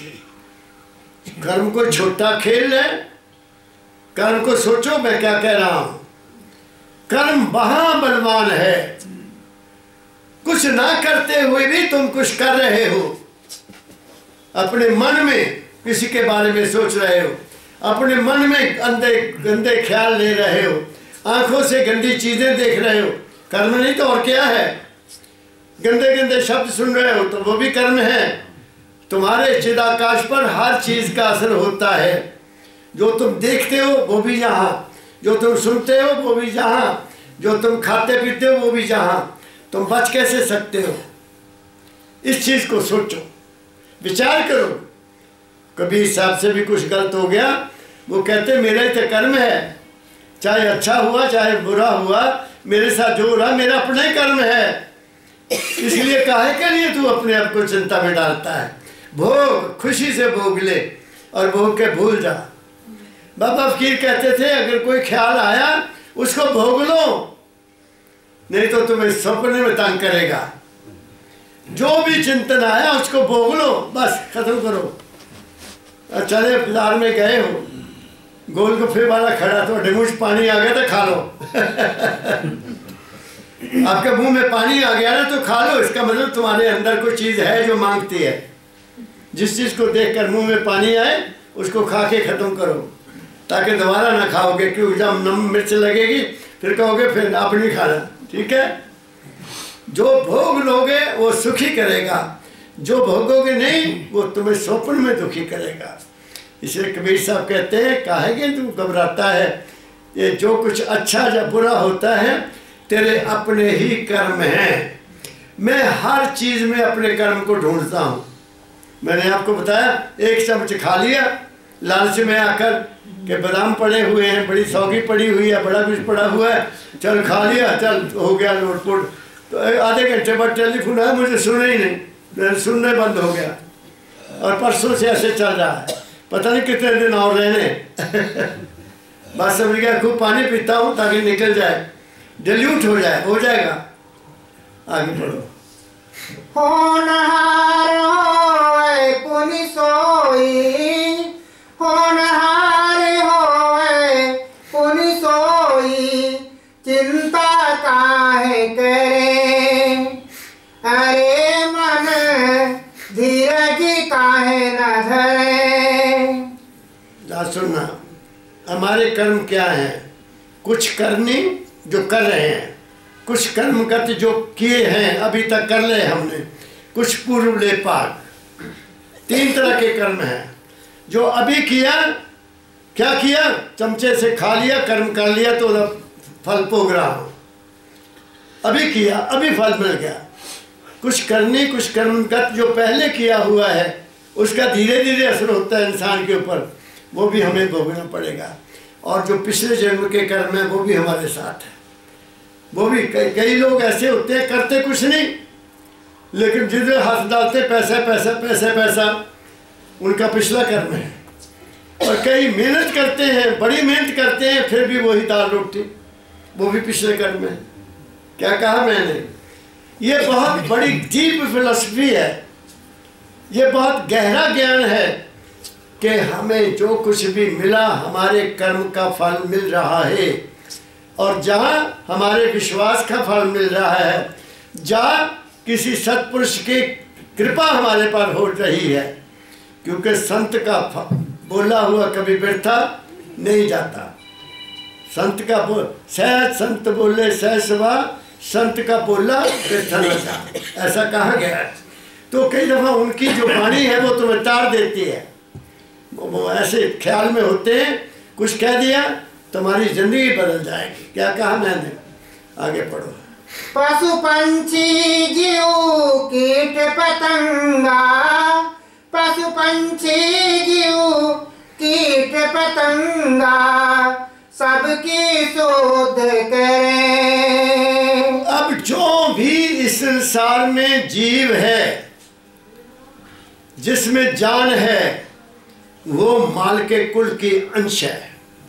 कर्म को छोटा खेल है, कर्म को सोचो मैं क्या कह रहा हूं। कर्म महा बलवान है। कुछ ना करते हुए भी तुम कुछ कर रहे हो। अपने मन में किसी के बारे में सोच रहे हो, अपने मन में गंदे गंदे ख्याल ले रहे हो, आंखों से गंदी चीजें देख रहे हो। कर्म नहीं तो और क्या है? गंदे गंदे शब्द सुन रहे हो तो वो भी कर्म है। तुम्हारे चिदाकाश पर हर चीज का असर होता है। जो तुम देखते हो वो भी यहाँ, जो तुम सुनते हो वो भी जहाँ, जो तुम खाते पीते हो वो भी जहाँ। तुम बच कैसे सकते हो? इस चीज को सोचो, विचार करो। कबीर साहब से भी कुछ गलत हो गया, वो कहते मेरा ही तो कर्म है, चाहे अच्छा हुआ चाहे बुरा हुआ, मेरे साथ जो हो रहा मेरा अपना ही कर्म है। इसलिए काहे के लिए तू अपने आप को चिंता में डालता है? भोग, खुशी से भोग ले और भोग के भूल जा। बाबा फकीर कहते थे अगर कोई ख्याल आया उसको भोग लो, नहीं तो तुम्हें सपने में तंग करेगा। जो भी चिंतन आया उसको भोग लो, बस खत्म करो। चले बाजार में गए हो, गोलगप्पे वाला खड़ा तो मुंह में पानी आ गया तो खा लो आपके मुंह में पानी आ गया ना तो खा लो, इसका मतलब तुम्हारे अंदर कोई चीज़ है जो मांगती है। जिस चीज़ को देखकर मुंह में पानी आए उसको खा के ख़त्म करो, ताकि दोबारा ना खाओगे, क्योंकि जब नमक मिर्च लगेगी फिर कहोगे फिर आप नहीं खाना। ठीक है, जो भोग लोगे वो सुखी करेगा, जो भोगोगे नहीं वो तुम्हें स्वप्न में दुखी करेगा। इसलिए कबीर साहब कहते हैं, काहे कि तू घबराता है, ये जो कुछ अच्छा या बुरा होता है तेरे अपने ही कर्म हैं। मैं हर चीज़ में अपने कर्म को ढूंढता हूँ। मैंने आपको बताया, एक चम्मच खा लिया लालच में आकर कि बादाम पड़े हुए हैं, बड़ी सौगी पड़ी हुई है, बड़ा कुछ पड़ा हुआ है, चल खा लिया, चल हो गया नोटपुट। तो आधे घंटे बाद टेलीफोन आया, मुझे सुना ही नहीं, मेरे सुनने बंद हो गया। और परसों से ऐसे चल रहा है, पता नहीं कितने दिन और रहने बस समझ गया, खूब पानी पीता हूँ ताकि निकल जाए, डिल्यूट हो जाएगा। आगे पढ़ो। होनहार होए पुनि सोई, होनहार होए पुनि सोई, चिंता काहे करे, अरे मन धीरज काहे न धरे। सुनना, हमारे कर्म क्या हैं? कुछ करनी जो कर रहे हैं, कुछ कर्म करते जो किए हैं अभी तक कर ले हमने, कुछ पूर्व ले पाक। 3 तरह के कर्म हैं जो अभी किया। क्या किया? चमचे से खा लिया, कर्म कर लिया तो फल भोग रहा हूँ। अभी किया, अभी फल मिल गया। कुछ करनी, कुछ कर्म कर जो पहले किया हुआ है उसका धीरे धीरे असर होता है इंसान के ऊपर, वो भी हमें भोगना पड़ेगा। और जो पिछले जन्म के कर्म हैं वो भी हमारे साथ है। वो भी कई लोग ऐसे होते हैं, करते कुछ नहीं लेकिन जिधर हाथ डालते पैसा पैसा पैसा पैसा, उनका पिछला कर्म है। और कई मेहनत करते हैं, बड़ी मेहनत करते हैं, फिर भी वही दाल रोटी, वो भी पिछले कर्म है। क्या कहा मैंने? ये बहुत बड़ी डीप फिलॉसफी है, ये बहुत गहरा ज्ञान है कि हमें जो कुछ भी मिला हमारे कर्म का फल मिल रहा है। और जहाँ हमारे विश्वास का फल मिल रहा है, जहाँ किसी सत्पुरुष की कृपा हमारे पर हो रही है, क्योंकि संत का बोला हुआ कभी व्यर्था नहीं जाता। संत का सहज संत बोले सहज सवा, संत का बोला व्यर्था न जा, ऐसा कहा गया है। तो कई दफ़ा उनकी जो वाणी है वो तुम्हें तार देती है। वो ऐसे ख्याल में होते हैं, कुछ कह दिया तुम्हारी जिंदगी बदल जाएगी। क्या कहा मैंने? आगे पढ़ो। पशु पंछी जीव कीट पतंगा, पशु पंछी जीव कीट पतंगा, सबकी शोध करें। अब जो भी इस संसार में जीव है, जिसमें जान है, वो माल के कुल की अंश है।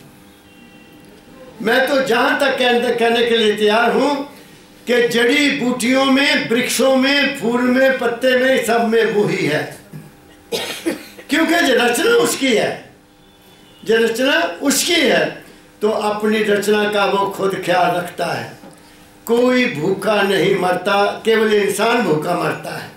मैं तो जहां तक कहने के लिए तैयार हूं कि जड़ी बूटियों में, वृक्षों में, फूल में, पत्ते में, सब में वही है। क्योंकि जो रचना उसकी है, जो रचना उसकी है, तो अपनी रचना का वो खुद ख्याल रखता है। कोई भूखा नहीं मरता, केवल इंसान भूखा मरता है।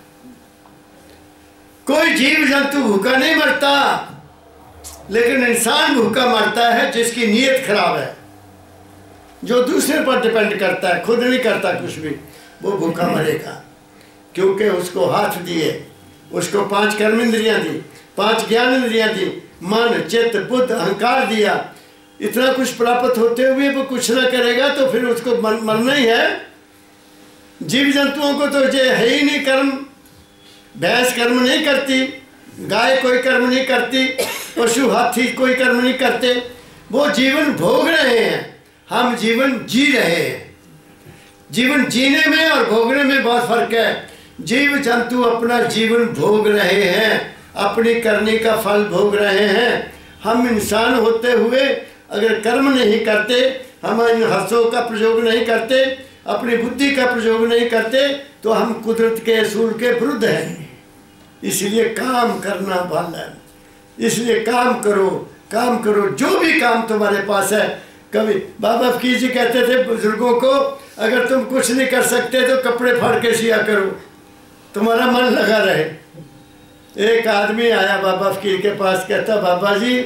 कोई जीव जंतु भूखा नहीं मरता, लेकिन इंसान भूखा मरता है जिसकी नीयत खराब है, जो दूसरे पर डिपेंड करता है, खुद नहीं करता कुछ भी, वो भूखा मरेगा। क्योंकि उसको हाथ दिए, उसको 5 कर्म इंद्रियां दी, 5 ज्ञान इंद्रियां दी, मन, चित्त, बुद्ध, अहंकार दिया। इतना कुछ प्राप्त होते हुए वो कुछ ना करेगा तो फिर उसको मरना ही है। जीव जंतुओं को तो ये है ही नहीं कर्म। भैंस कर्म नहीं करती, गाय कोई कर्म नहीं करती, पशु हाथी कोई कर्म नहीं करते, वो जीवन भोग रहे हैं। हम जीवन जी रहे हैं। जीवन जीने में और भोगने में बहुत फर्क है। जीव जंतु अपना जीवन भोग रहे हैं, अपनी करने का फल भोग रहे हैं। हम इंसान होते हुए अगर कर्म नहीं करते, हम इन हंसों का प्रयोग नहीं करते, अपनी बुद्धि का प्रयोग नहीं करते, तो हम कुदरत के असूल के विरुद्ध हैं। इसलिए काम करना वाला है, इसलिए काम करो, काम करो। जो भी काम तुम्हारे पास है, कभी बाबा फकीर जी कहते थे बुजुर्गों को, अगर तुम कुछ नहीं कर सकते तो कपड़े फाड़ के सिया करो, तुम्हारा मन लगा रहे। एक आदमी आया बाबा फकीर के पास, कहता बाबा जी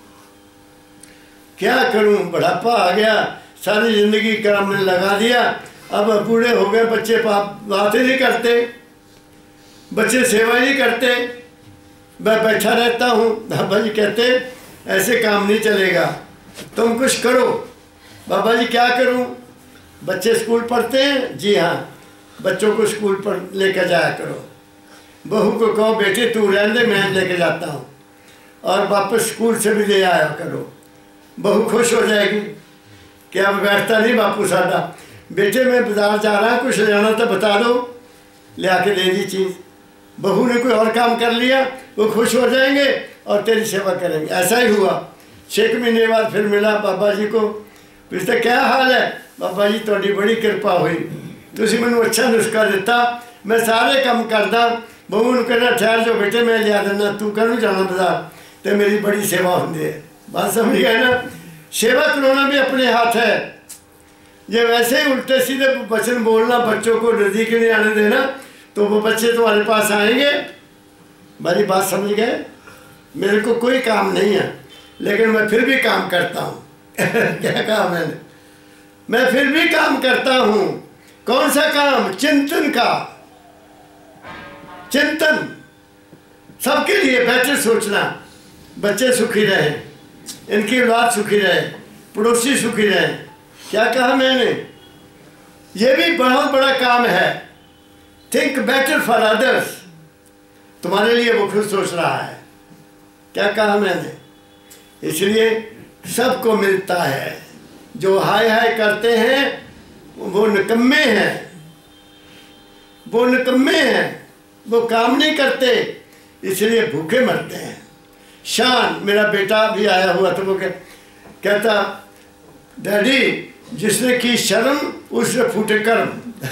क्या करूं, बुढ़ापा आ गया, सारी जिंदगी काम में लगा दिया, अब बूढ़े हो गए, बच्चे बात ही नहीं करते, बच्चे सेवा ही नहीं करते, मैं बैठा रहता हूँ। बाबा जी कहते ऐसे काम नहीं चलेगा, तुम कुछ करो। बाबा जी क्या करूं? बच्चे स्कूल पढ़ते हैं? जी हाँ, बच्चों को स्कूल पर लेकर जाया करो। बहू को कहो बेटे तू रहने दे, मैं लेके जाता हूँ, और वापस स्कूल से भी ले आया करो। बहू खुश हो जाएगी, क्या बैठता नहीं बापू साडा, बेटे मैं बाजार जा रहा हूँ, कुछ लेना तो बता दो, ले आके दे दी चीज़। बहू ने कोई और काम कर लिया, वो खुश हो जाएंगे और तेरी सेवा करेंगे। ऐसा ही हुआ। 6 महीने बाद फिर मिला बाबा जी को, पूछता क्या हाल है? बाबा जी थोड़ी बड़ी कृपा हुई, तुसी मैनू अच्छा नुस्खा दिता, मैं सारे काम करदा। बहू ने कहना ठहर जो बेटे मैं लिया देना, तू कहूँ जाना बाजार, तो मेरी बड़ी सेवा होती है। बात समझ गए ना? सेवा कराना भी अपने हाथ है। जब वैसे ही उल्टे सीधे वचन बोलना, बच्चों को नज़दीक नहीं आने देना, तो वो बच्चे तुम्हारे पास आएंगे। मेरी बात समझ गए? मेरे को कोई काम नहीं है, लेकिन मैं फिर भी काम करता हूँ। क्या कहा मैंने? मैं फिर भी काम करता हूँ। कौन सा काम? चिंतन का। चिंतन सबके लिए बेहतर सोचना, बच्चे सुखी रहे, इनकी औलाद सुखी रहे, पड़ोसी सुखी रहे। क्या कहा मैंने? ये भी बहुत बड़ा काम है। थिंक बेटर फॉर अदर्स, तुम्हारे लिए वो खुद सोच रहा है। क्या कहा मैंने? इसलिए सबको मिलता है। जो हाय हाय करते हैं वो निकम्मे हैं, वो निकम्मे हैं, वो काम नहीं करते, इसलिए भूखे मरते हैं। शान मेरा बेटा भी आया हुआ तो वो कहता डैडी जिसने की शर्म उसने फूटे कर्म।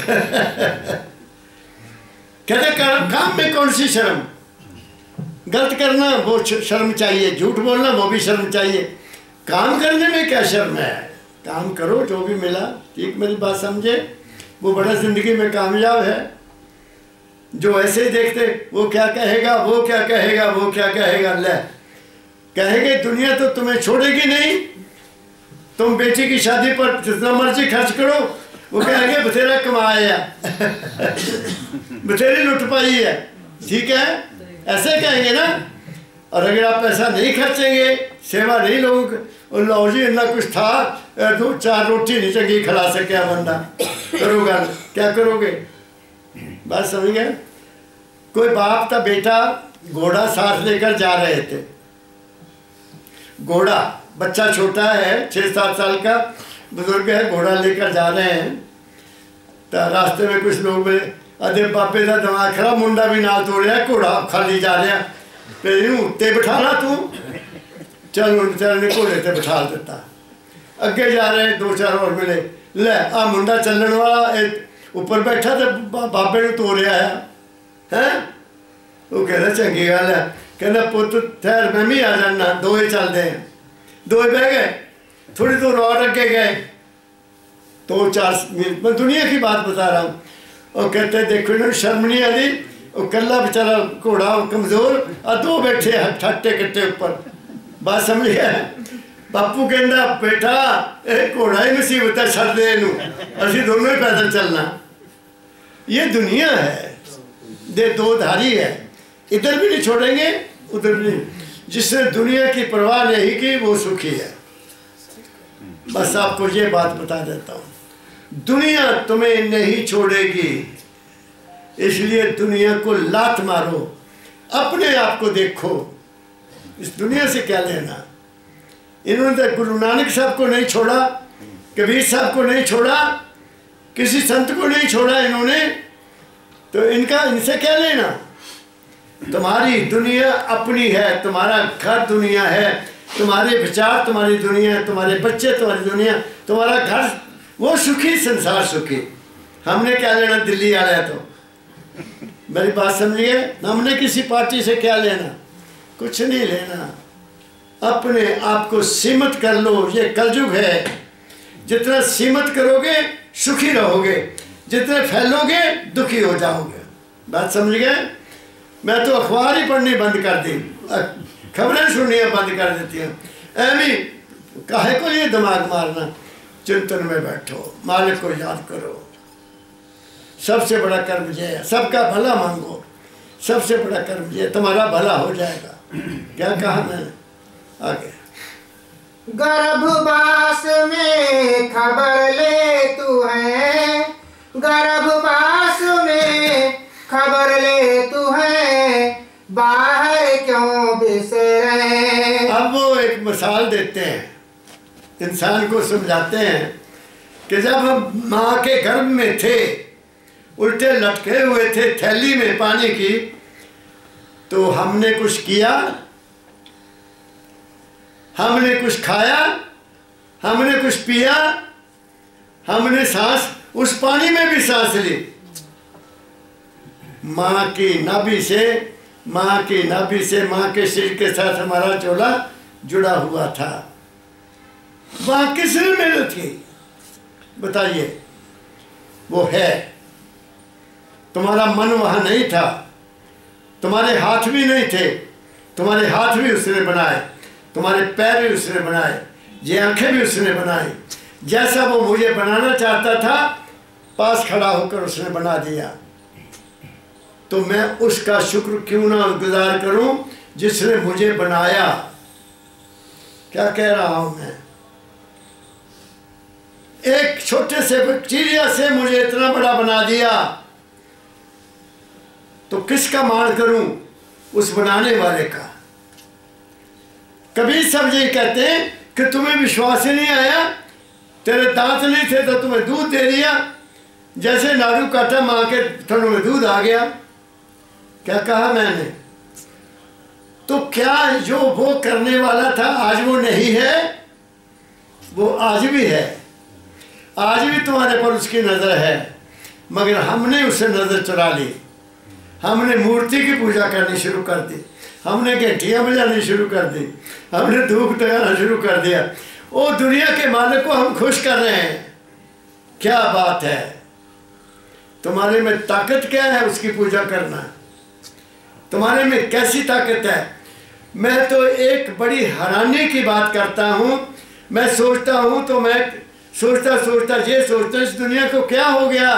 कहते कर्म काम में कौन सी शर्म? गलत करना वो शर्म चाहिए, झूठ बोलना वो भी शर्म चाहिए, काम करने में क्या शर्म है? काम करो जो भी मिला। ठीक मेरी बात समझे? वो बड़ा जिंदगी में कामयाब है। जो ऐसे ही देखते वो क्या कहेगा, वो क्या कहेगा, वो क्या कहेगा, ले कहेंगे दुनिया तो तुम्हें छोड़ेगी नहीं, तुम बेटी की शादी पर जितना मर्जी खर्च करो, वो कहेंगे बथेरा कमाया, बथेरी लुट पाई है। ठीक है, ऐसे कहेंगे ना। और अगर आप पैसा नहीं खर्चेंगे, सेवा नहीं लोगों लो जी इतना कुछ था, 2-4 रोटी नहीं चंगी खिला सके बंदा, करोगा क्या करोगे? बात समझ गए? कोई बाप का बेटा घोड़ा साथ लेकर जा रहे थे। घोड़ा, बच्चा छोटा है 6-7 साल का, बुजुर्ग है, घोड़ा लेकर जा रहे हैं। तो रास्ते में कुछ लोग बोले अदे बाबे का दिमाग खराब, मुंडा भी ना तोड़िया, घोड़ा खाली जा रहा, फिर उत्ते बिठाना तू, चल बेचारे ने घोड़े से बिठा देता। अगे जा रहे 2-4 और मिले, ले आ मुंडा चलने वाला ऊपर बैठा तो बाबे ने तोड़िया है। वो कहना चंगी गल है, कहना पुत ठहर मैं भी आ जाना, 2 ही चलते हैं। 2 ही बह गए, थोड़ी दूर और अगे गए, 2-4 मिनट, मैं दुनिया की बात बता रहा हूँ। और कहते देखो इन्होंने शर्म नहीं आती, वो कल्ला बेचारा घोड़ा कमजोर, और 2 बैठे हट्टे कट्टे ऊपर। बात समझ गया? बापू कहना बेटा घोड़ा ही मुसीबत है, छड़ दे इनू, असी दोनों ही पैदल चलना। ये दुनिया है, दे 2 धारी है, इधर भी नहीं छोड़ेंगे उधर भी नहीं। जिसने दुनिया की परवाह नहीं की वो सुखी है। बस आपको ये बात बता देता हूँ, दुनिया तुम्हें नहीं छोड़ेगी, इसलिए दुनिया को लात मारो, अपने आप को देखो। इस दुनिया से क्या लेना? इन्होंने तो गुरु नानक साहब को नहीं छोड़ा, कबीर साहब को नहीं छोड़ा, किसी संत को नहीं छोड़ा इन्होंने, तो इनका इनसे क्या लेना? तुम्हारी दुनिया अपनी है, तुम्हारा घर दुनिया है, तुम्हारे विचार तुम्हारी दुनिया है, तुम्हारे बच्चे तुम्हारी दुनिया, तुम्हारा घर वो सुखी, संसार सुखी। हमने क्या लेना दिल्ली वाले तो मेरी बात समझिए, हमने किसी पार्टी से क्या लेना, कुछ नहीं लेना। अपने आप को सीमित कर लो, ये कलयुग है। जितना सीमित करोगे सुखी रहोगे, जितने फैलोगे दुखी हो जाओगे। बात समझ गए? मैं तो अखबार ही पढ़नी बंद कर दी, खबरें सुननी बंद कर देती हूँ। ऐवी काहे को ये दिमाग मारना, चिंतन में बैठो, मालिक को याद करो। सबसे बड़ा कर्म ये है, सबका भला मांगो। सबसे बड़ा कर्म ये, तुम्हारा भला हो जाएगा। क्या कहा मैंने? आगे, गर्भवास में खबर ले तू है, गर्भवास में खबर ले तू है, बाहर क्यों बिसरे। अब वो एक मिसाल देते हैं, इंसान को समझाते हैं कि जब हम माँ के गर्भ में थे, उल्टे लटके हुए थे थैली में पानी की, तो हमने कुछ किया, हमने कुछ खाया, हमने कुछ पिया, हमने सांस, उस पानी में भी सांस ली। माँ की नाभि से, माँ की नाभि से माँ के शरीर के साथ हमारा चोला जुड़ा हुआ था। वहाँ किसने मेहनत की बताइए? वो है। तुम्हारा मन वहाँ नहीं था, तुम्हारे हाथ भी नहीं थे, तुम्हारे हाथ भी उसने बनाए, तुम्हारे पैर भी उसने बनाए, ये आंखें भी उसने बनाई। जैसा वो मुझे बनाना चाहता था, पास खड़ा होकर उसने बना दिया। तो मैं उसका शुक्र क्यों ना गुजार करूं जिसने मुझे बनाया। क्या कह रहा हूं मैं? एक छोटे से बैक्टीरिया से मुझे इतना बड़ा बना दिया, तो किसका मान करूं? उस बनाने वाले का। कभी सब ये कहते हैं कि तुम्हें विश्वास ही नहीं आया, तेरे दांत नहीं थे तो तुम्हें दूध दे दिया, जैसे नाड़ू काटा माँ के थनों में दूध आ गया। क्या कहा मैंने? तो क्या जो वो करने वाला था आज वो नहीं है? वो आज भी है, आज भी तुम्हारे पर उसकी नज़र है, मगर हमने उससे नज़र चुरा ली। हमने मूर्ति की पूजा करनी शुरू कर दी, हमने घंटियाँ बजानी शुरू कर दी, हमने धूप लगाना शुरू कर दिया। वो दुनिया के मालिक को हम खुश कर रहे हैं। क्या बात है? तुम्हारे में ताकत क्या है उसकी पूजा करना? तुम्हारे में कैसी ताकत है? मैं तो एक बड़ी हैरानी की बात करता हूँ। मैं सोचता हूँ तो मैं सोचता सोचता ये सोचता इस दुनिया को क्या हो गया।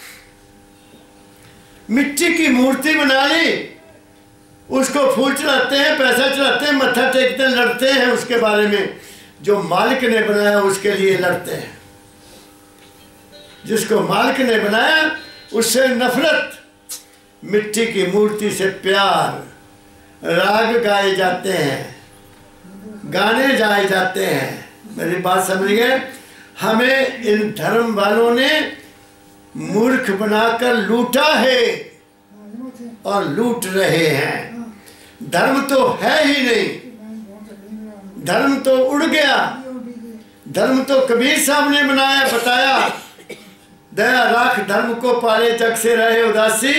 मिट्टी की मूर्ति बना ली, उसको फूल चढ़ाते हैं, पैसा चढ़ाते हैं, मत्था टेकते हैं, लड़ते हैं उसके बारे में। जो मालिक ने बनाया उसके लिए लड़ते हैं। जिसको मालिक ने बनाया उससे नफरत, मिट्टी की मूर्ति से प्यार। राग गाए जाते हैं, गाने गाए जाते हैं। मेरी बात समझ गए? हमें इन धर्म वालों ने मूर्ख बनाकर लूटा है और लूट रहे हैं। धर्म तो है ही नहीं, धर्म तो उड़ गया। धर्म तो कबीर साहब ने बनाया, बताया, दया राख धर्म को पाले जग से रहे उदासी।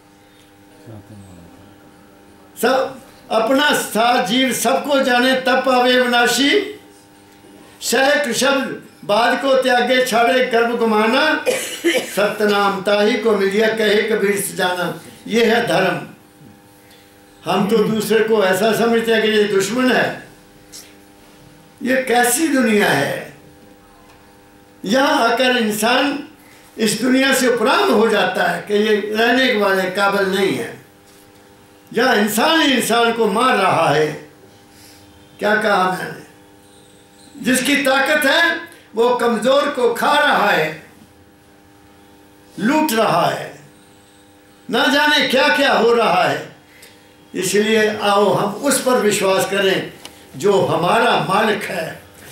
सब अपना सा जीव सबको जाने तब पावे विनाशी। सहट शब्द बाद को त्यागे छाड़े गर्भ गुमाना। सतनाम ताही को मिलिया कहे कबीर से जाना। ये है धर्म। हम तो दूसरे को ऐसा समझते हैं कि ये दुश्मन है। ये कैसी दुनिया है? यहाँ आकर इंसान इस दुनिया से उपराम हो जाता है कि ये रहने के वाले काबिल नहीं है। यहाँ इंसान ही इंसान को मार रहा है। क्या कहा मैंने? जिसकी ताकत है वो कमजोर को खा रहा है, लूट रहा है, ना जाने क्या क्या हो रहा है। इसलिए आओ हम उस पर विश्वास करें जो हमारा मालिक है।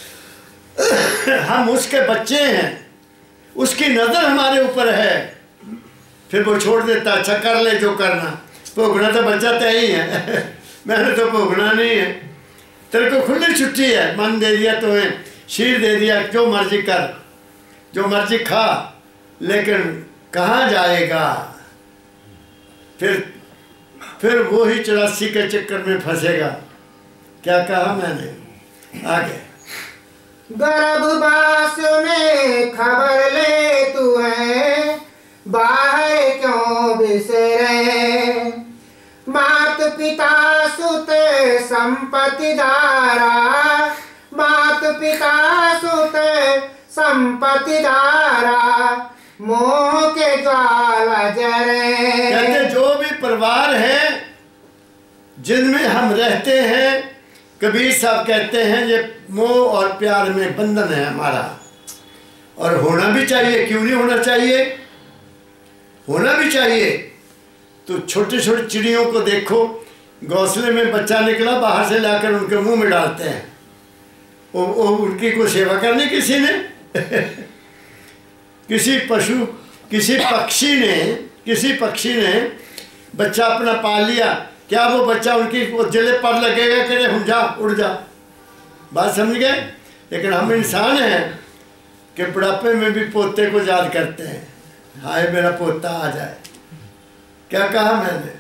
हम उसके बच्चे हैं, उसकी नज़र हमारे ऊपर है। फिर वो छोड़ देता, अच्छा कर ले जो करना, भोगना तो बच्चा तय ही है। मैंने तो भोगना नहीं है, तेरे को खुली छुट्टी है। मन दे दिया तुम्हें, शीर दे दिया, जो मर्जी कर, जो मर्जी खा, लेकिन कहाँ जाएगा? फिर वो ही 84 के चक्कर में फंसेगा। क्या कहा मैंने आगे? गर्भवास में खबर ले तू है, बाहर क्यों बिसरे। मात पिता सुत संपत्ति धारा, मात पिता सुत संपत्ति धारा, मोह के ज्वाला जरे। कहते जो भी परिवार है जिनमें हम रहते हैं, कबीर साहब कहते हैं ये मोह और प्यार में बंधन है हमारा, और होना भी चाहिए। क्यों नहीं होना चाहिए? होना भी चाहिए। तो छोटे छोटे चिड़ियों को देखो, घोंसले में बच्चा निकला, बाहर से लाकर उनके मुंह में डालते हैं। वो उनकी कोई सेवा करनी किसी ने किसी पक्षी ने बच्चा अपना पाल लिया, क्या वो बच्चा उनकी जले पर लगेगा कि हम जा उड़ जा? बात समझ गए? लेकिन हम इंसान हैं कि बुढ़ापे में भी पोते को याद करते हैं, हाय मेरा पोता आ जाए। क्या कहा मैंने?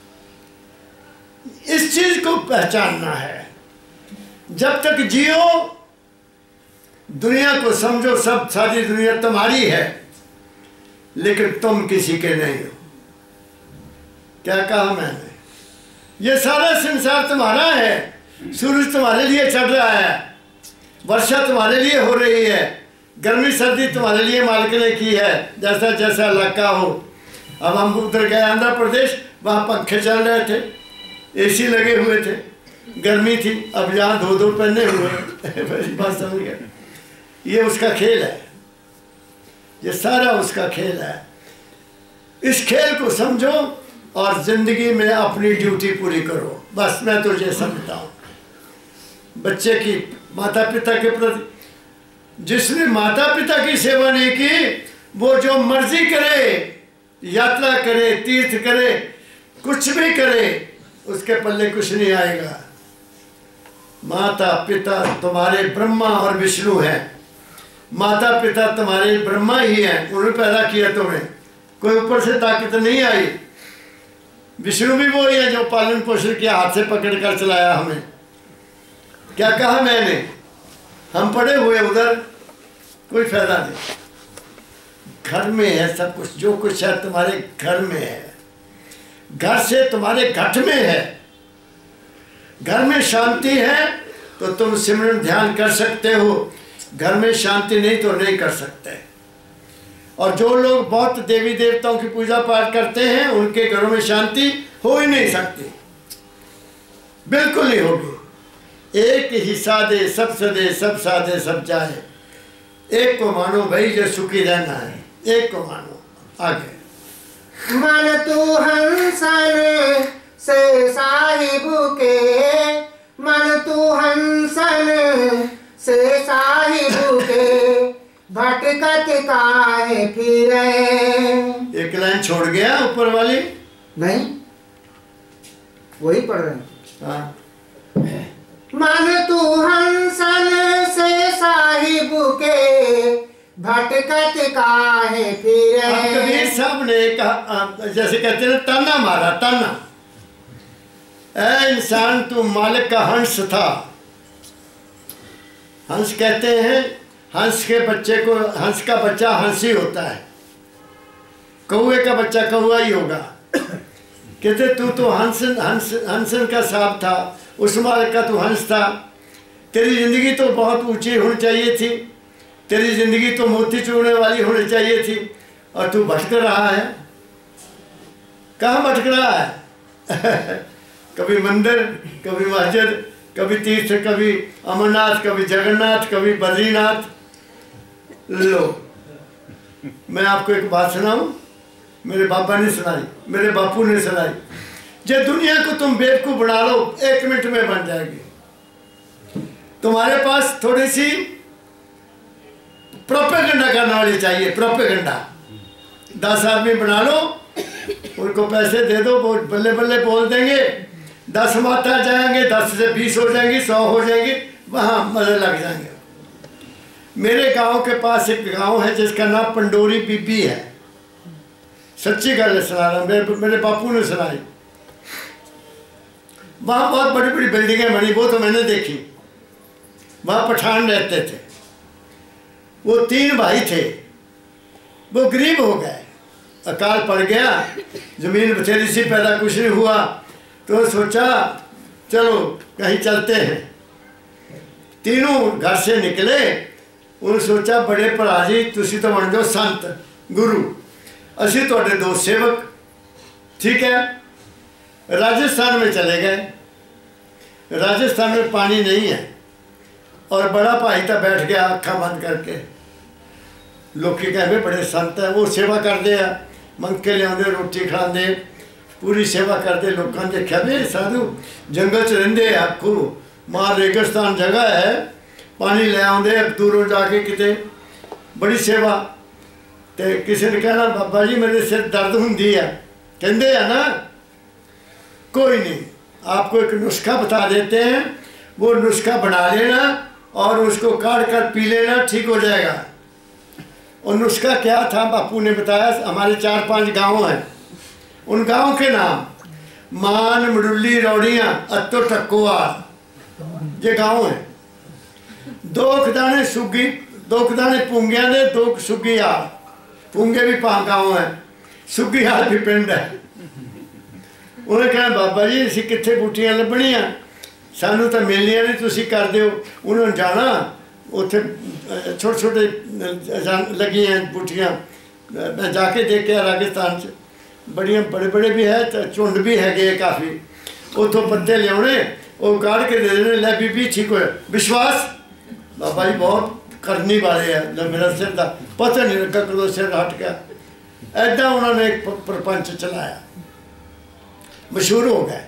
इस चीज को पहचानना है। जब तक जियो दुनिया को समझो, सब सारी दुनिया तुम्हारी है, लेकिन तुम किसी के नहीं हो। क्या कहा मैंने? ये सारा संसार तुम्हारा है। सूरज तुम्हारे लिए चढ़ रहा है, वर्षा तुम्हारे लिए हो रही है, गर्मी सर्दी तुम्हारे लिए मालिक ने की है, जैसा जैसा इलाका हो। अब हम उधर गए आंध्र प्रदेश, वहाँ पंखे चल रहे थे, एसी लगे हुए थे, गर्मी थी। अब यहाँ दो पहने हुए बात समझ गए? ये उसका खेल है, ये सारा उसका खेल है। इस खेल को समझो और जिंदगी में अपनी ड्यूटी पूरी करो। बस मैं तो ये समझता हूँ। बच्चे की माता पिता के प्रति, जिसने माता पिता की सेवा नहीं की, वो जो मर्जी करे, यात्रा करे, तीर्थ करे, कुछ भी करे, उसके पल्ले कुछ नहीं आएगा। माता पिता तुम्हारे ब्रह्मा और विष्णु हैं। माता पिता तुम्हारे ब्रह्मा ही हैं, उन्होंने पैदा किया तुम्हें, कोई ऊपर से ताकत नहीं आई। विष्णु भी वही है जो पालन पोषण किया, हाथ से पकड़ कर चलाया हमें। क्या कहा मैंने? हम पड़े हुए उधर, कोई फायदा नहीं। घर में है सब कुछ, जो कुछ है तुम्हारे घर में है। घर से तुम्हारे घट में है। घर में शांति है तो तुम सिमरन ध्यान कर सकते हो, घर में शांति नहीं तो नहीं कर सकते। और जो लोग बहुत देवी देवताओं की पूजा पाठ करते हैं, उनके घरों में शांति हो ही नहीं सकती, बिल्कुल नहीं होगी। एक ही साधे सब सदे, सब साधे सब जाए। एक को मानो भाई जो सुखी रहना है, एक को मानो। आगे मन तू हंसन से साहिब के, मन तू हंसन से साहिब के, भटकत काहे फिरे। एक लाइन छोड़ गया ऊपर वाली? नहीं, वही पढ़ रहे हैं। हाँ। मन तू हंसन से साहिब के, भटकत काहे फिरे। कबीर साहब ने कहा, जैसे कहते हैं ताना मारा, ताना। ऐ इंसान तू मालिक का हंस था। हंस कहते हैं, हंस के बच्चे को, हंस का बच्चा हंस ही होता है, कौए का बच्चा कौआ ही होगा। कहते तू तो हंसन का सांप था, उस मालिक का तू हंस था। तेरी जिंदगी तो बहुत ऊंची होनी चाहिए थी, तेरी जिंदगी तो मोती चूरने वाली होनी चाहिए थी, और तू भटक रहा है। कहाँ भटक रहा है? कभी मंदिर, कभी मस्जिद, कभी तीर्थ, कभी अमरनाथ, कभी जगन्नाथ, कभी बद्रीनाथ। लो, मैं आपको एक बात सुनाऊं, मेरे बाबा ने सुनाई, मेरे बापू ने सुनाई। जो दुनिया को तुम बेवकूफ बना लो, 1 मिनट में बन जाएगी। तुम्हारे पास थोड़ी सी प्रोपेगेंडा करने वाली चाहिए, प्रोपेगेंडा। 10 आदमी बना लो, उनको पैसे दे दो, वो बल्ले बल्ले बोल देंगे, 10 माता जाएंगे, 10 से 20 हो जाएंगी, 100 हो जाएंगी, वहाँ मजे लग जाएंगे। मेरे गांव के पास एक गांव है जिसका नाम पंडोरी बीबी है। सच्ची गल सुना रहा, मेरे बापू ने सुनाई। वहाँ बहुत बड़ी बड़ी बिल्डिंगें बनी, वो तो मैंने देखी। वहाँ पठान रहते थे, वो 3 भाई थे, वो गरीब हो गए, अकाल पड़ गया, ज़मीन बथेरी सी, पैदा कुछ नहीं हुआ, तो सोचा चलो कहीं चलते हैं। तीनों घर से निकले, उन्होंने सोचा बड़े भरा जी तुसी तो बन जाओ संत गुरु, असी तुहाडे 2 सेवक, ठीक है। राजस्थान में चले गए। राजस्थान में पानी नहीं है, और बड़ा भाई था बैठ गया अखा बंद करके। लोग कहते बड़े संत है, वो सेवा करते हैं, मंग के लिया रोटी खिलाते, पूरी सेवा करते। लोगों ने देखा भी साधु जंगल च रेंदे, आखू मां रेगिस्तान जगह है, पानी ले आते दूरों जाके किते, बड़ी सेवा। तो किसी ने कहना बाबा जी मेरे सिर दर्द होंगी है, कहते हैं ना कोई नहीं, आपको एक नुस्खा बता देते हैं, वो नुस्खा बना लेना और उसको काट कर पी लेना, ठीक हो जाएगा। और नुस्खा क्या था बापू ने बताया, हमारे 4-5 गांव हैं, उन गांव के नाम मान, मडुली, रौड़ियाँ, अत्तो, टक्कोवाल, ये गांव हैं। 2 खदाने सुगी, 2 खदाने पुंगिया ने, 2 सुगी हाल, पुंगे भी 5 गांव हैं, सुगी हाल भी पिंड है। उन्हें कहा बाबा जी असी कितने बूटियां लभनिया, सानू तो मिलनिया नहीं, तुसी कर दिओ। उन्होंने जाना, उत्थे छोटे छोटे लगी हैं बूटियां, मैं जाके देखा राजस्थान च बड़िया, बड़े बड़े भी है, तो झुंड भी है काफ़ी। उतों पत्ते लियाने, वो काढ़ के दे देने, लै बीबी ठीक हो। विश्वास बाबा जी बहुत करनी वाले है, मेरा सिर का पता नहीं लगा कदों सिर हट गया। ऐदा उन्होंने एक प्रपंच चलाया, मशहूर हो गए।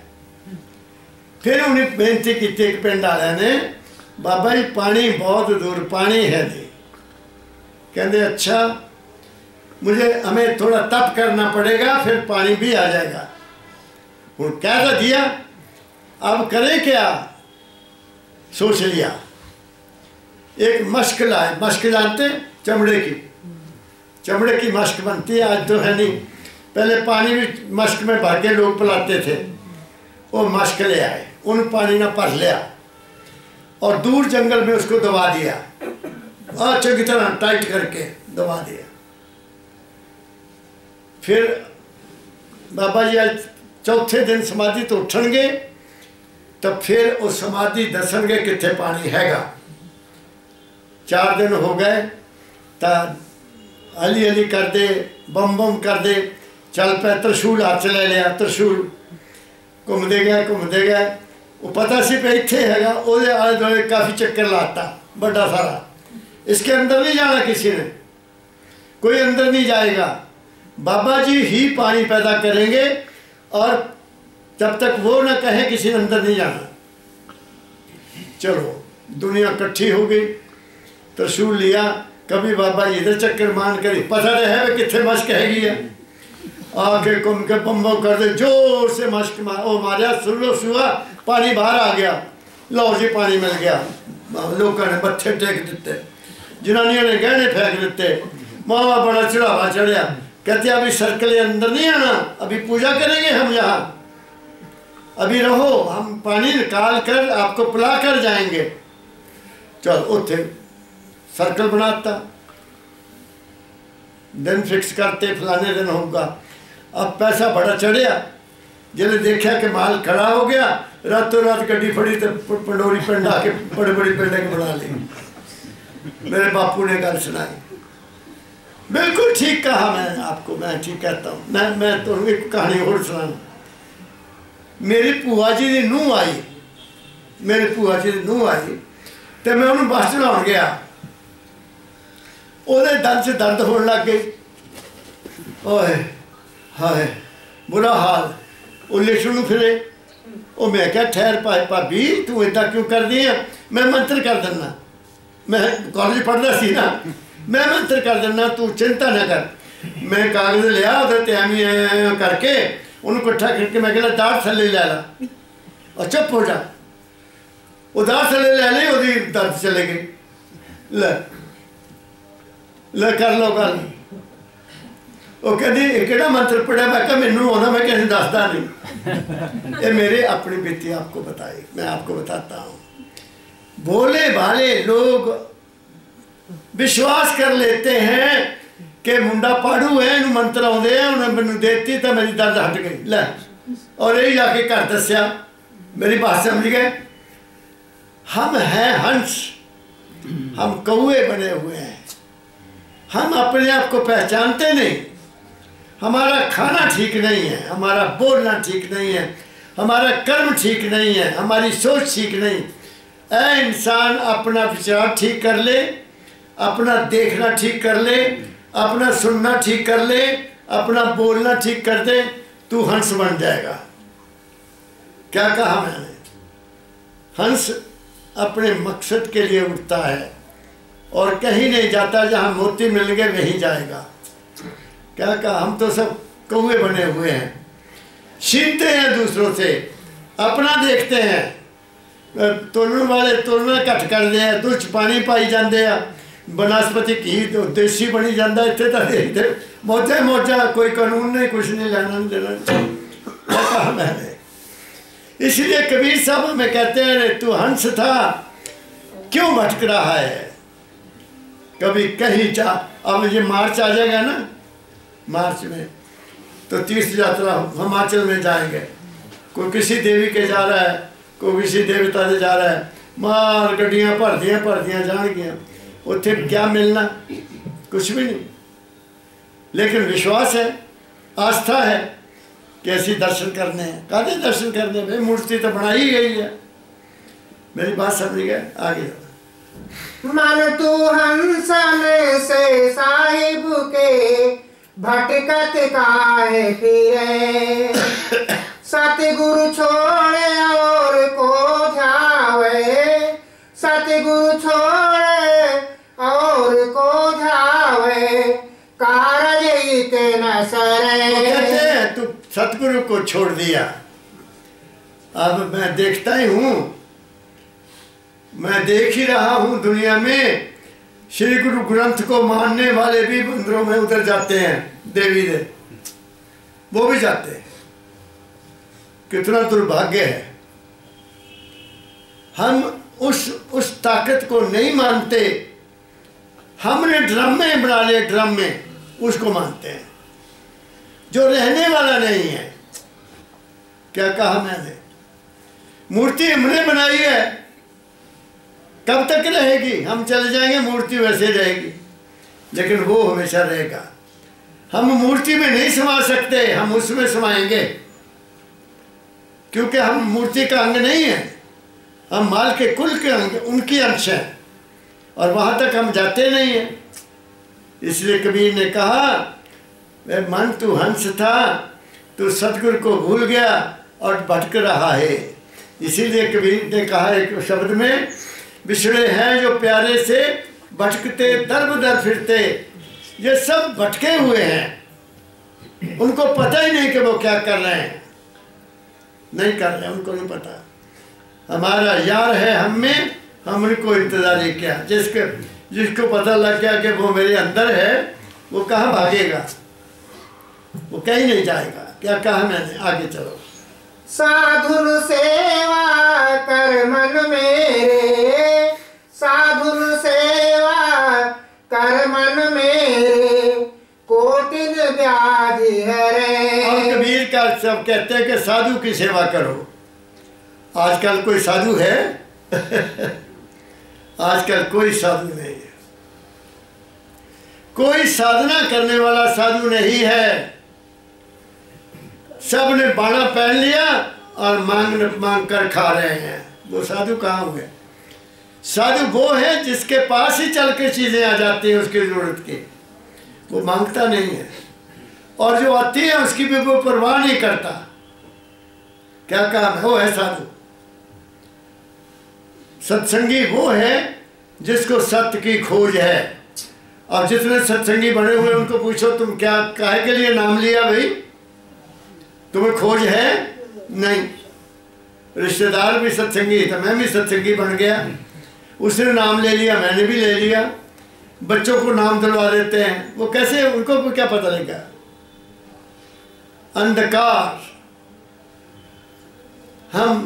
फिर उन्हें बेनती की एक पिंड वाले ने, बाबा जी पानी बहुत दूर पानी है जी। कहते अच्छा मुझे हमें थोड़ा तप करना पड़ेगा, फिर पानी भी आ जाएगा। वो क्या था दिया, अब करें क्या, सोच लिया। एक मश्क लाए, मश्क जानते चमड़े की मश्क बनती है, आज तो है नहीं, पहले पानी भी मश्क में भर के लोग पिलाते थे। वो मश्क ले आए, उन पानी ना भर लिया और दूर जंगल में उसको दबा दिया, अच्छी तरह टाइट करके दबा दिया। फिर बाबा जी आज चौथे दिन समाधि तो उठणगे, तब फिर वो समाधि दसणगे कितने पानी हैगा। 4 दिन हो गए, तो अली अली कर दे, बम बम कर दे, चल पे, त्रिशूल हाथ ले लिया, त्रिशूल घूमते गए। वो पता सी पे इत्थे हैगा, ਉਹਦੇ आले दुआले काफ़ी चक्कर लाता बड़ा सारा। इसके अंदर नहीं जाना किसी ने, कोई अंदर नहीं जाएगा, बाबा जी ही पानी पैदा करेंगे, और जब तक वो ना कहे किसी ने अंदर नहीं जाना। चलो दुनिया इकट्ठी हो गई, त्रिशूल लिया, कभी बाबा जी इधर चक्कर मान कर, पता तो है कितने मश्क हैगी है, आके घूम के बम्बो कर दे, जोर से मश्क मारा, सुनो सुहा, पानी बाहर आ गया। लो जी पानी मिल गया। लोगों ने मत्थे टेक दिते, जनानियों ने गहने फेंक दिते, मावा बड़ा चढ़ावा चढ़िया। कहते अभी सर्कल के अंदर नहीं आना, अभी पूजा करेंगे हम यहाँ, अभी रहो, हम पानी निकाल कर आपको पिला कर जाएंगे। चल उठे सर्कल बनाता, दिन फिक्स करते, फलाने दिन होगा। अब पैसा बड़ा चढ़िया, जिन्हें देखा कि माल खड़ा हो गया, रातों रात गड्डी फड़ी तो पंडोरी पिंड आके बड़ी बड़ी बिल्डिंग बना ली। मेरे बापू ने गल सुनाई, बिल्कुल ठीक कहा। मैं आपको, मैं ठीक कहता हूँ। मैं तो एक कहानी और सुना। मेरी भूआ जी की नूंह आई, तो मैं उन्होंने बस चढ़ाउण गया, ਉਹਦੇ दर्द से दर्द होने लग गई। ओए हाय बुरा हाल। वो लिशू फिरे, वो मैं क्या ठहर भाभी तू इदा क्यों कर दी है, मैं मंत्र कर देना, मैं कॉलेज पढ़ता सी ना, मैं मंत्र कर देना, तू चिंता ना कर। मैं कागज लिया उधर त्यामी करके उन्होंने इकट्ठा करके मैं कहला दाढ़ थले लै ला, और चुप हो जा। वो दाढ़ थले लै ली, वो दर्द चले गई। ले कर लो गल। वो कहती एक मंत्र पढ़िया, मैं क्या मैनू आना, मैं किसी दसदा नहीं। ये मेरे अपनी बीती आपको बताई, मैं आपको बताता हूँ। भोले भाले लोग विश्वास कर लेते हैं कि मुंडा पाड़ू है, इन्हू मंत्र आते हैं, उन्हें मैनू देती तो मेरी दर्द हट गई लै, और यही जाके घर दसिया। मेरी बात समझ गए? हम हैं हंस, हम कौए बने हुए हैं, हम अपने आप को पहचानते नहीं। हमारा खाना ठीक नहीं है, हमारा बोलना ठीक नहीं है, हमारा कर्म ठीक नहीं है, हमारी सोच ठीक नहीं। ऐ इंसान अपना विचार ठीक कर ले, अपना देखना ठीक कर ले, अपना सुनना ठीक कर ले, अपना बोलना ठीक कर दे, तू हंस बन जाएगा। क्या कहा मैंने? हंस अपने मकसद के लिए उठता है और कहीं नहीं जाता, जहाँ मोती मिल गए वहीं जाएगा। क्या कहा? हम तो सब कौवे बने हुए हैं, छीनते हैं दूसरों से, अपना देखते हैं। तोड़न वाले तोड़ना घट कर दिया, दुच पानी पाई जाते हैं, बनस्पति घी देसी बनी जाता, इतने तो देखते मौजा मौजा, कोई कानून नहीं, कुछ नहीं, लेना नहीं देना। क्या कहा मैंने? इसलिए कबीर साहब में कहते हैं, तू हंस था क्यों भटक रहा है? कभी कहीं जा, अब ये मार्च आ जाएगा ना, मार्च में तो तीर्थ यात्रा हिमाचल में जाएंगे। कोई किसी देवी के जा रहा है, कोई किसी देवता से जा रहा है, मार गड्डियाँ भर दियाँ जान गया, उत्थे क्या मिलना? कुछ भी नहीं। लेकिन विश्वास है, आस्था है कि ऐसे दर्शन करने हैं। काहे दर्शन करने? भाई मूर्ति तो बनाई गई है। मेरी बात समझ गए? आगे मन तू हंसन से साहिब के भटकत काहे फिरे, सतगुरु छोड़े और को ध्यावे, सतगुरु छोड़े और को ध्यावे, कारज इते न सरे। तो कहते हैं तू सतगुरु को छोड़ दिया। अब मैं देखता ही हूँ, मैं देख ही रहा हूँ दुनिया में, श्री गुरु ग्रंथ को मानने वाले भी मंदिरों में उतर जाते हैं, देवी दे वो भी जाते हैं। कितना दुर्भाग्य है। हम उस ताकत को नहीं मानते, हमने ड्रामे बना लिए, ड्रामे उसको मानते हैं जो रहने वाला नहीं है। क्या कहा मैंने? मूर्ति हमने बनाई है, कब तक रहेगी? हम चले जाएंगे, मूर्ति वैसे रहेगी, लेकिन वो हमेशा रहेगा। हम मूर्ति में नहीं समा सकते, हम उसमें समाएंगे, क्योंकि हम मूर्ति का अंग नहीं है, हम माल के कुल के अंग, उनकी अंश हैं, और वहाँ तक हम जाते नहीं हैं। इसलिए कबीर ने कहा, मन तू हंस था, तू सतगुरु को भूल गया और भटक रहा है। इसीलिए कबीर ने कहा एक शब्द में, बिछड़े हैं जो प्यारे से भटकते दर बदर फिरते। ये सब भटके हुए हैं, उनको पता ही नहीं कि वो क्या कर रहे हैं, नहीं कर रहे, उनको नहीं पता। हमारा यार है हम में, हमने कोई इंतजारी किया। जिसको पता लग गया कि वो मेरे अंदर है, वो कहाँ भागेगा? वो कहीं नहीं जाएगा। क्या कहा मैंने? आगे चलो। साधुन सेवा कर मन मेरे, साधुन सेवा कर मन मेरे, कोटिन व्याधि हरे। और कबीर का सब कहते हैं कि साधु की सेवा करो। आजकल कोई साधु है? आजकल कोई साधु नहीं है, कोई साधना करने वाला साधु नहीं है। सब ने बाणा पहन लिया और मांग कर खा रहे हैं। वो साधु कहाँ हुए? साधु वो है जिसके पास ही चल के चीजें आ जाती हैं उसकी जरूरत की, वो मांगता नहीं है, और जो आती है उसकी भी वो परवाह नहीं करता। क्या काम है? वो है साधु। सत्संगी वो है जिसको सत्य की खोज है। और जितने सत्संगी बने हुए उनको पूछो, तुम क्या काहे के लिए नाम लिया भाई? तुम्हें खोज है? नहीं। रिश्तेदार भी सत्संगी, तो मैं भी सत्संगी बन गया, उसने नाम ले लिया, मैंने भी ले लिया। बच्चों को नाम दिलवा देते हैं, वो कैसे? उनको क्या पता लगा? अंधकार। हम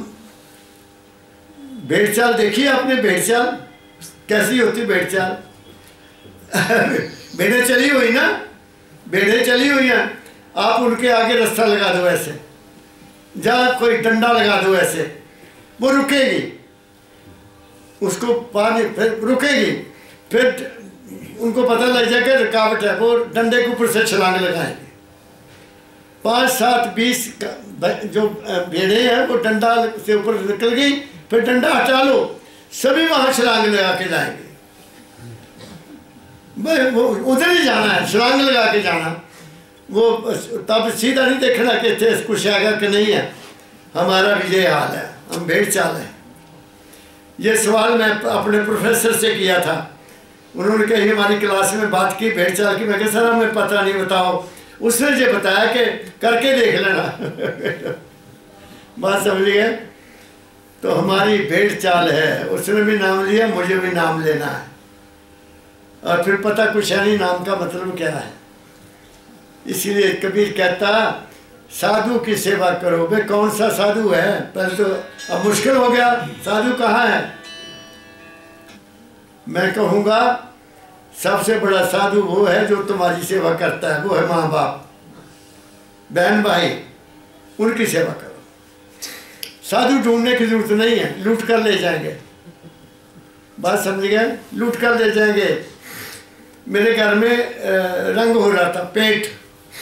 भेड़ चाल देखी आपने? भेड़ चाल कैसी होती? भेड़ चाल भेड़ें चली हुई ना, भेड़ें चली हुई हैं, आप उनके आगे रास्ता लगा दो ऐसे, जहाँ कोई डंडा लगा दो ऐसे, वो रुकेगी, उसको पानी फिर रुकेगी, फिर उनको पता लग जाएगा रुकावट है, वो डंडे के ऊपर से छलांग लगाएंगे। 5, 7, 20 जो भेड़े हैं वो डंडा से ऊपर निकल गई, फिर डंडा हटा लो, सभी वहाँ छलांग लगा के जाएंगे। वो उधर ही जाना है, छलांग लगा के जाना। वो तब सीधा नहीं देखना कि थे कुछ आएगा कि नहीं है। हमारा भी ये हाल है, हम भेड़ चाल हैं। ये सवाल मैं अपने प्रोफेसर से किया था, उन्होंने कही हमारी क्लास में बात की भेड़ चाल की। मैं कहा सर हमें पता नहीं, बताओ। उसने ये बताया कि करके देख लेना बात समझ गए? तो हमारी भेड़ चाल है, उसने भी नाम लिया, मुझे भी नाम लेना है। और फिर पता कुछ है नहीं नाम का मतलब क्या है। इसीलिए कबीर कहता साधु की सेवा करो। भाई कौन सा साधु है? पहले तो अब मुश्किल हो गया, साधु कहाँ है? मैं कहूँगा सबसे बड़ा साधु वो है जो तुम्हारी सेवा करता है, वो है माँ बाप, बहन भाई, उनकी सेवा करो। साधु ढूंढने की जरूरत नहीं है, लूट कर ले जाएंगे। बात समझ गए? लूट कर ले जाएंगे। मेरे घर में रंग हो रहा था, पेंट।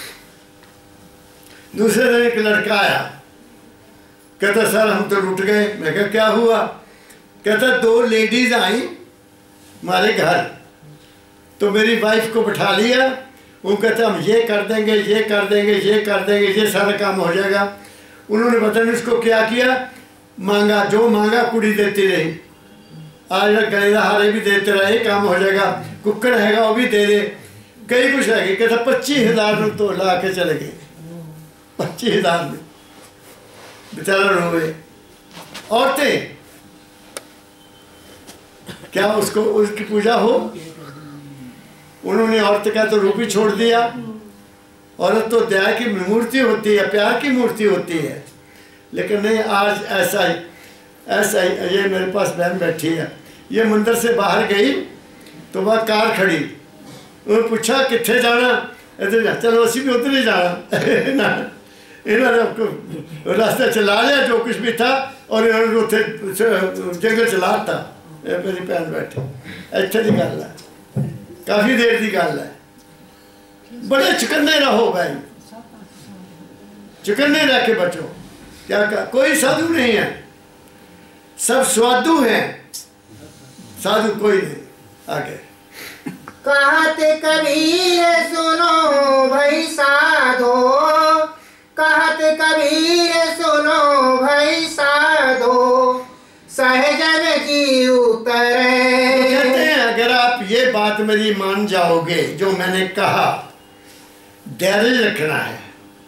दूसरे दिन एक लड़का आया, कहता सर हम तो लूट गए। मैं कहा क्या हुआ? कहता 2 लेडीज आई हमारे घर, तो मेरी वाइफ को बैठा लिया, वो कहते हम ये कर देंगे, ये कर देंगे, ये कर देंगे, ये सारा काम हो जाएगा। उन्होंने पता नहीं उसको क्या किया, मांगा, जो मांगा कुड़ी देती रही। आज गलेदा हारे भी देते रहे, काम हो जाएगा। कुक्कड़ हैगा वो भी दे दे, कई कुछ है। कहता 25,000 में तो ला के चले गए, 25,000 में। बेचारा रोए। औरतें क्या उसको उसकी पूजा हो? उन्होंने औरत का तो रूप ही छोड़ दिया। औरत तो दया की मूर्ति होती है, प्यार की मूर्ति होती है। लेकिन नहीं, आज ऐसा ही ये मेरे पास बहन बैठी है, ये मंदिर से बाहर गई तो वह कार खड़ी, उन्होंने पूछा कितने जाना? इधर चलो असी भी उधर ही जाना इन्होंने आपको रास्ता चला लिया जो कुछ भी था, और इन्होंने उसे जंगल चला था। मेरी भैन बैठी, इतने की गल है, काफ़ी देर की गल है। बड़े चुकन्ने रहो भाई, चुकन्ने रह के बचो। क्या कोई साधु नहीं है, सब स्वादु हैं, साधु कोई नहीं। आगे कहते कबीर सुनो भाई साधो, कहते कबीर सुनो भाई साधो, सहजन जी उतरे। तो कहते हैं अगर आप ये बात मेरी मान जाओगे, जो मैंने कहा, धैर्य रखना है,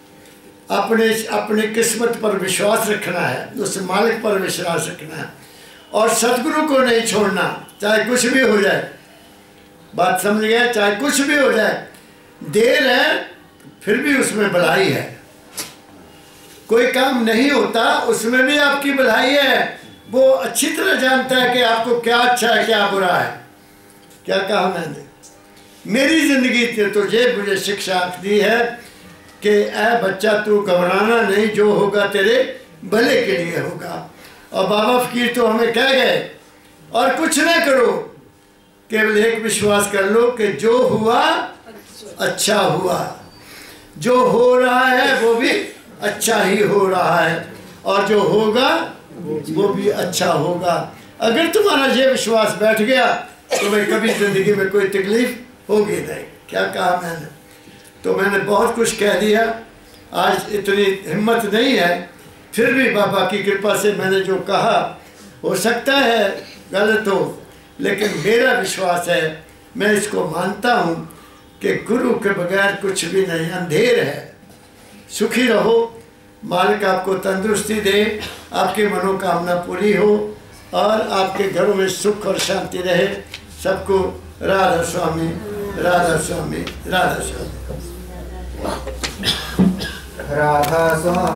अपने किस्मत पर विश्वास रखना है, उस मालिक पर विश्वास रखना है, और सतगुरु को नहीं छोड़ना, चाहे कुछ भी हो जाए। बात समझ गया? चाहे कुछ भी हो जाए, देर है फिर भी उसमें भलाई है। कोई काम नहीं होता उसमें भी आपकी भलाई है। वो अच्छी तरह जानता है कि आपको क्या अच्छा है क्या बुरा है। क्या कहा मैंने? मेरी ज़िंदगी ने तो ये मुझे शिक्षा दी है कि ऐ बच्चा तू घबराना नहीं, जो होगा तेरे भले के लिए होगा। और बाबा फकीर तो हमें कह गए, और कुछ ना करो, केवल एक विश्वास कर लो कि जो हुआ अच्छा हुआ, जो हो रहा है वो भी अच्छा ही हो रहा है, और जो होगा वो भी अच्छा होगा। अगर तुम्हारा ये विश्वास बैठ गया तो भाई कभी ज़िंदगी में कोई तकलीफ होगी नहीं। क्या कहा मैंने? तो मैंने बहुत कुछ कह दिया। आज इतनी हिम्मत नहीं है, फिर भी बाबा की कृपा से मैंने जो कहा, हो सकता है गलत हो, लेकिन मेरा विश्वास है, मैं इसको मानता हूँ कि गुरु के बगैर कुछ भी नहीं, अंधेर है। सुखी रहो, मालिक आपको तंदुरुस्ती दे, आपकी मनोकामना पूरी हो, और आपके घरों में सुख और शांति रहे। सबको राधा स्वामी, राधा स्वामी, राधा स्वामी। राधा स्वामी।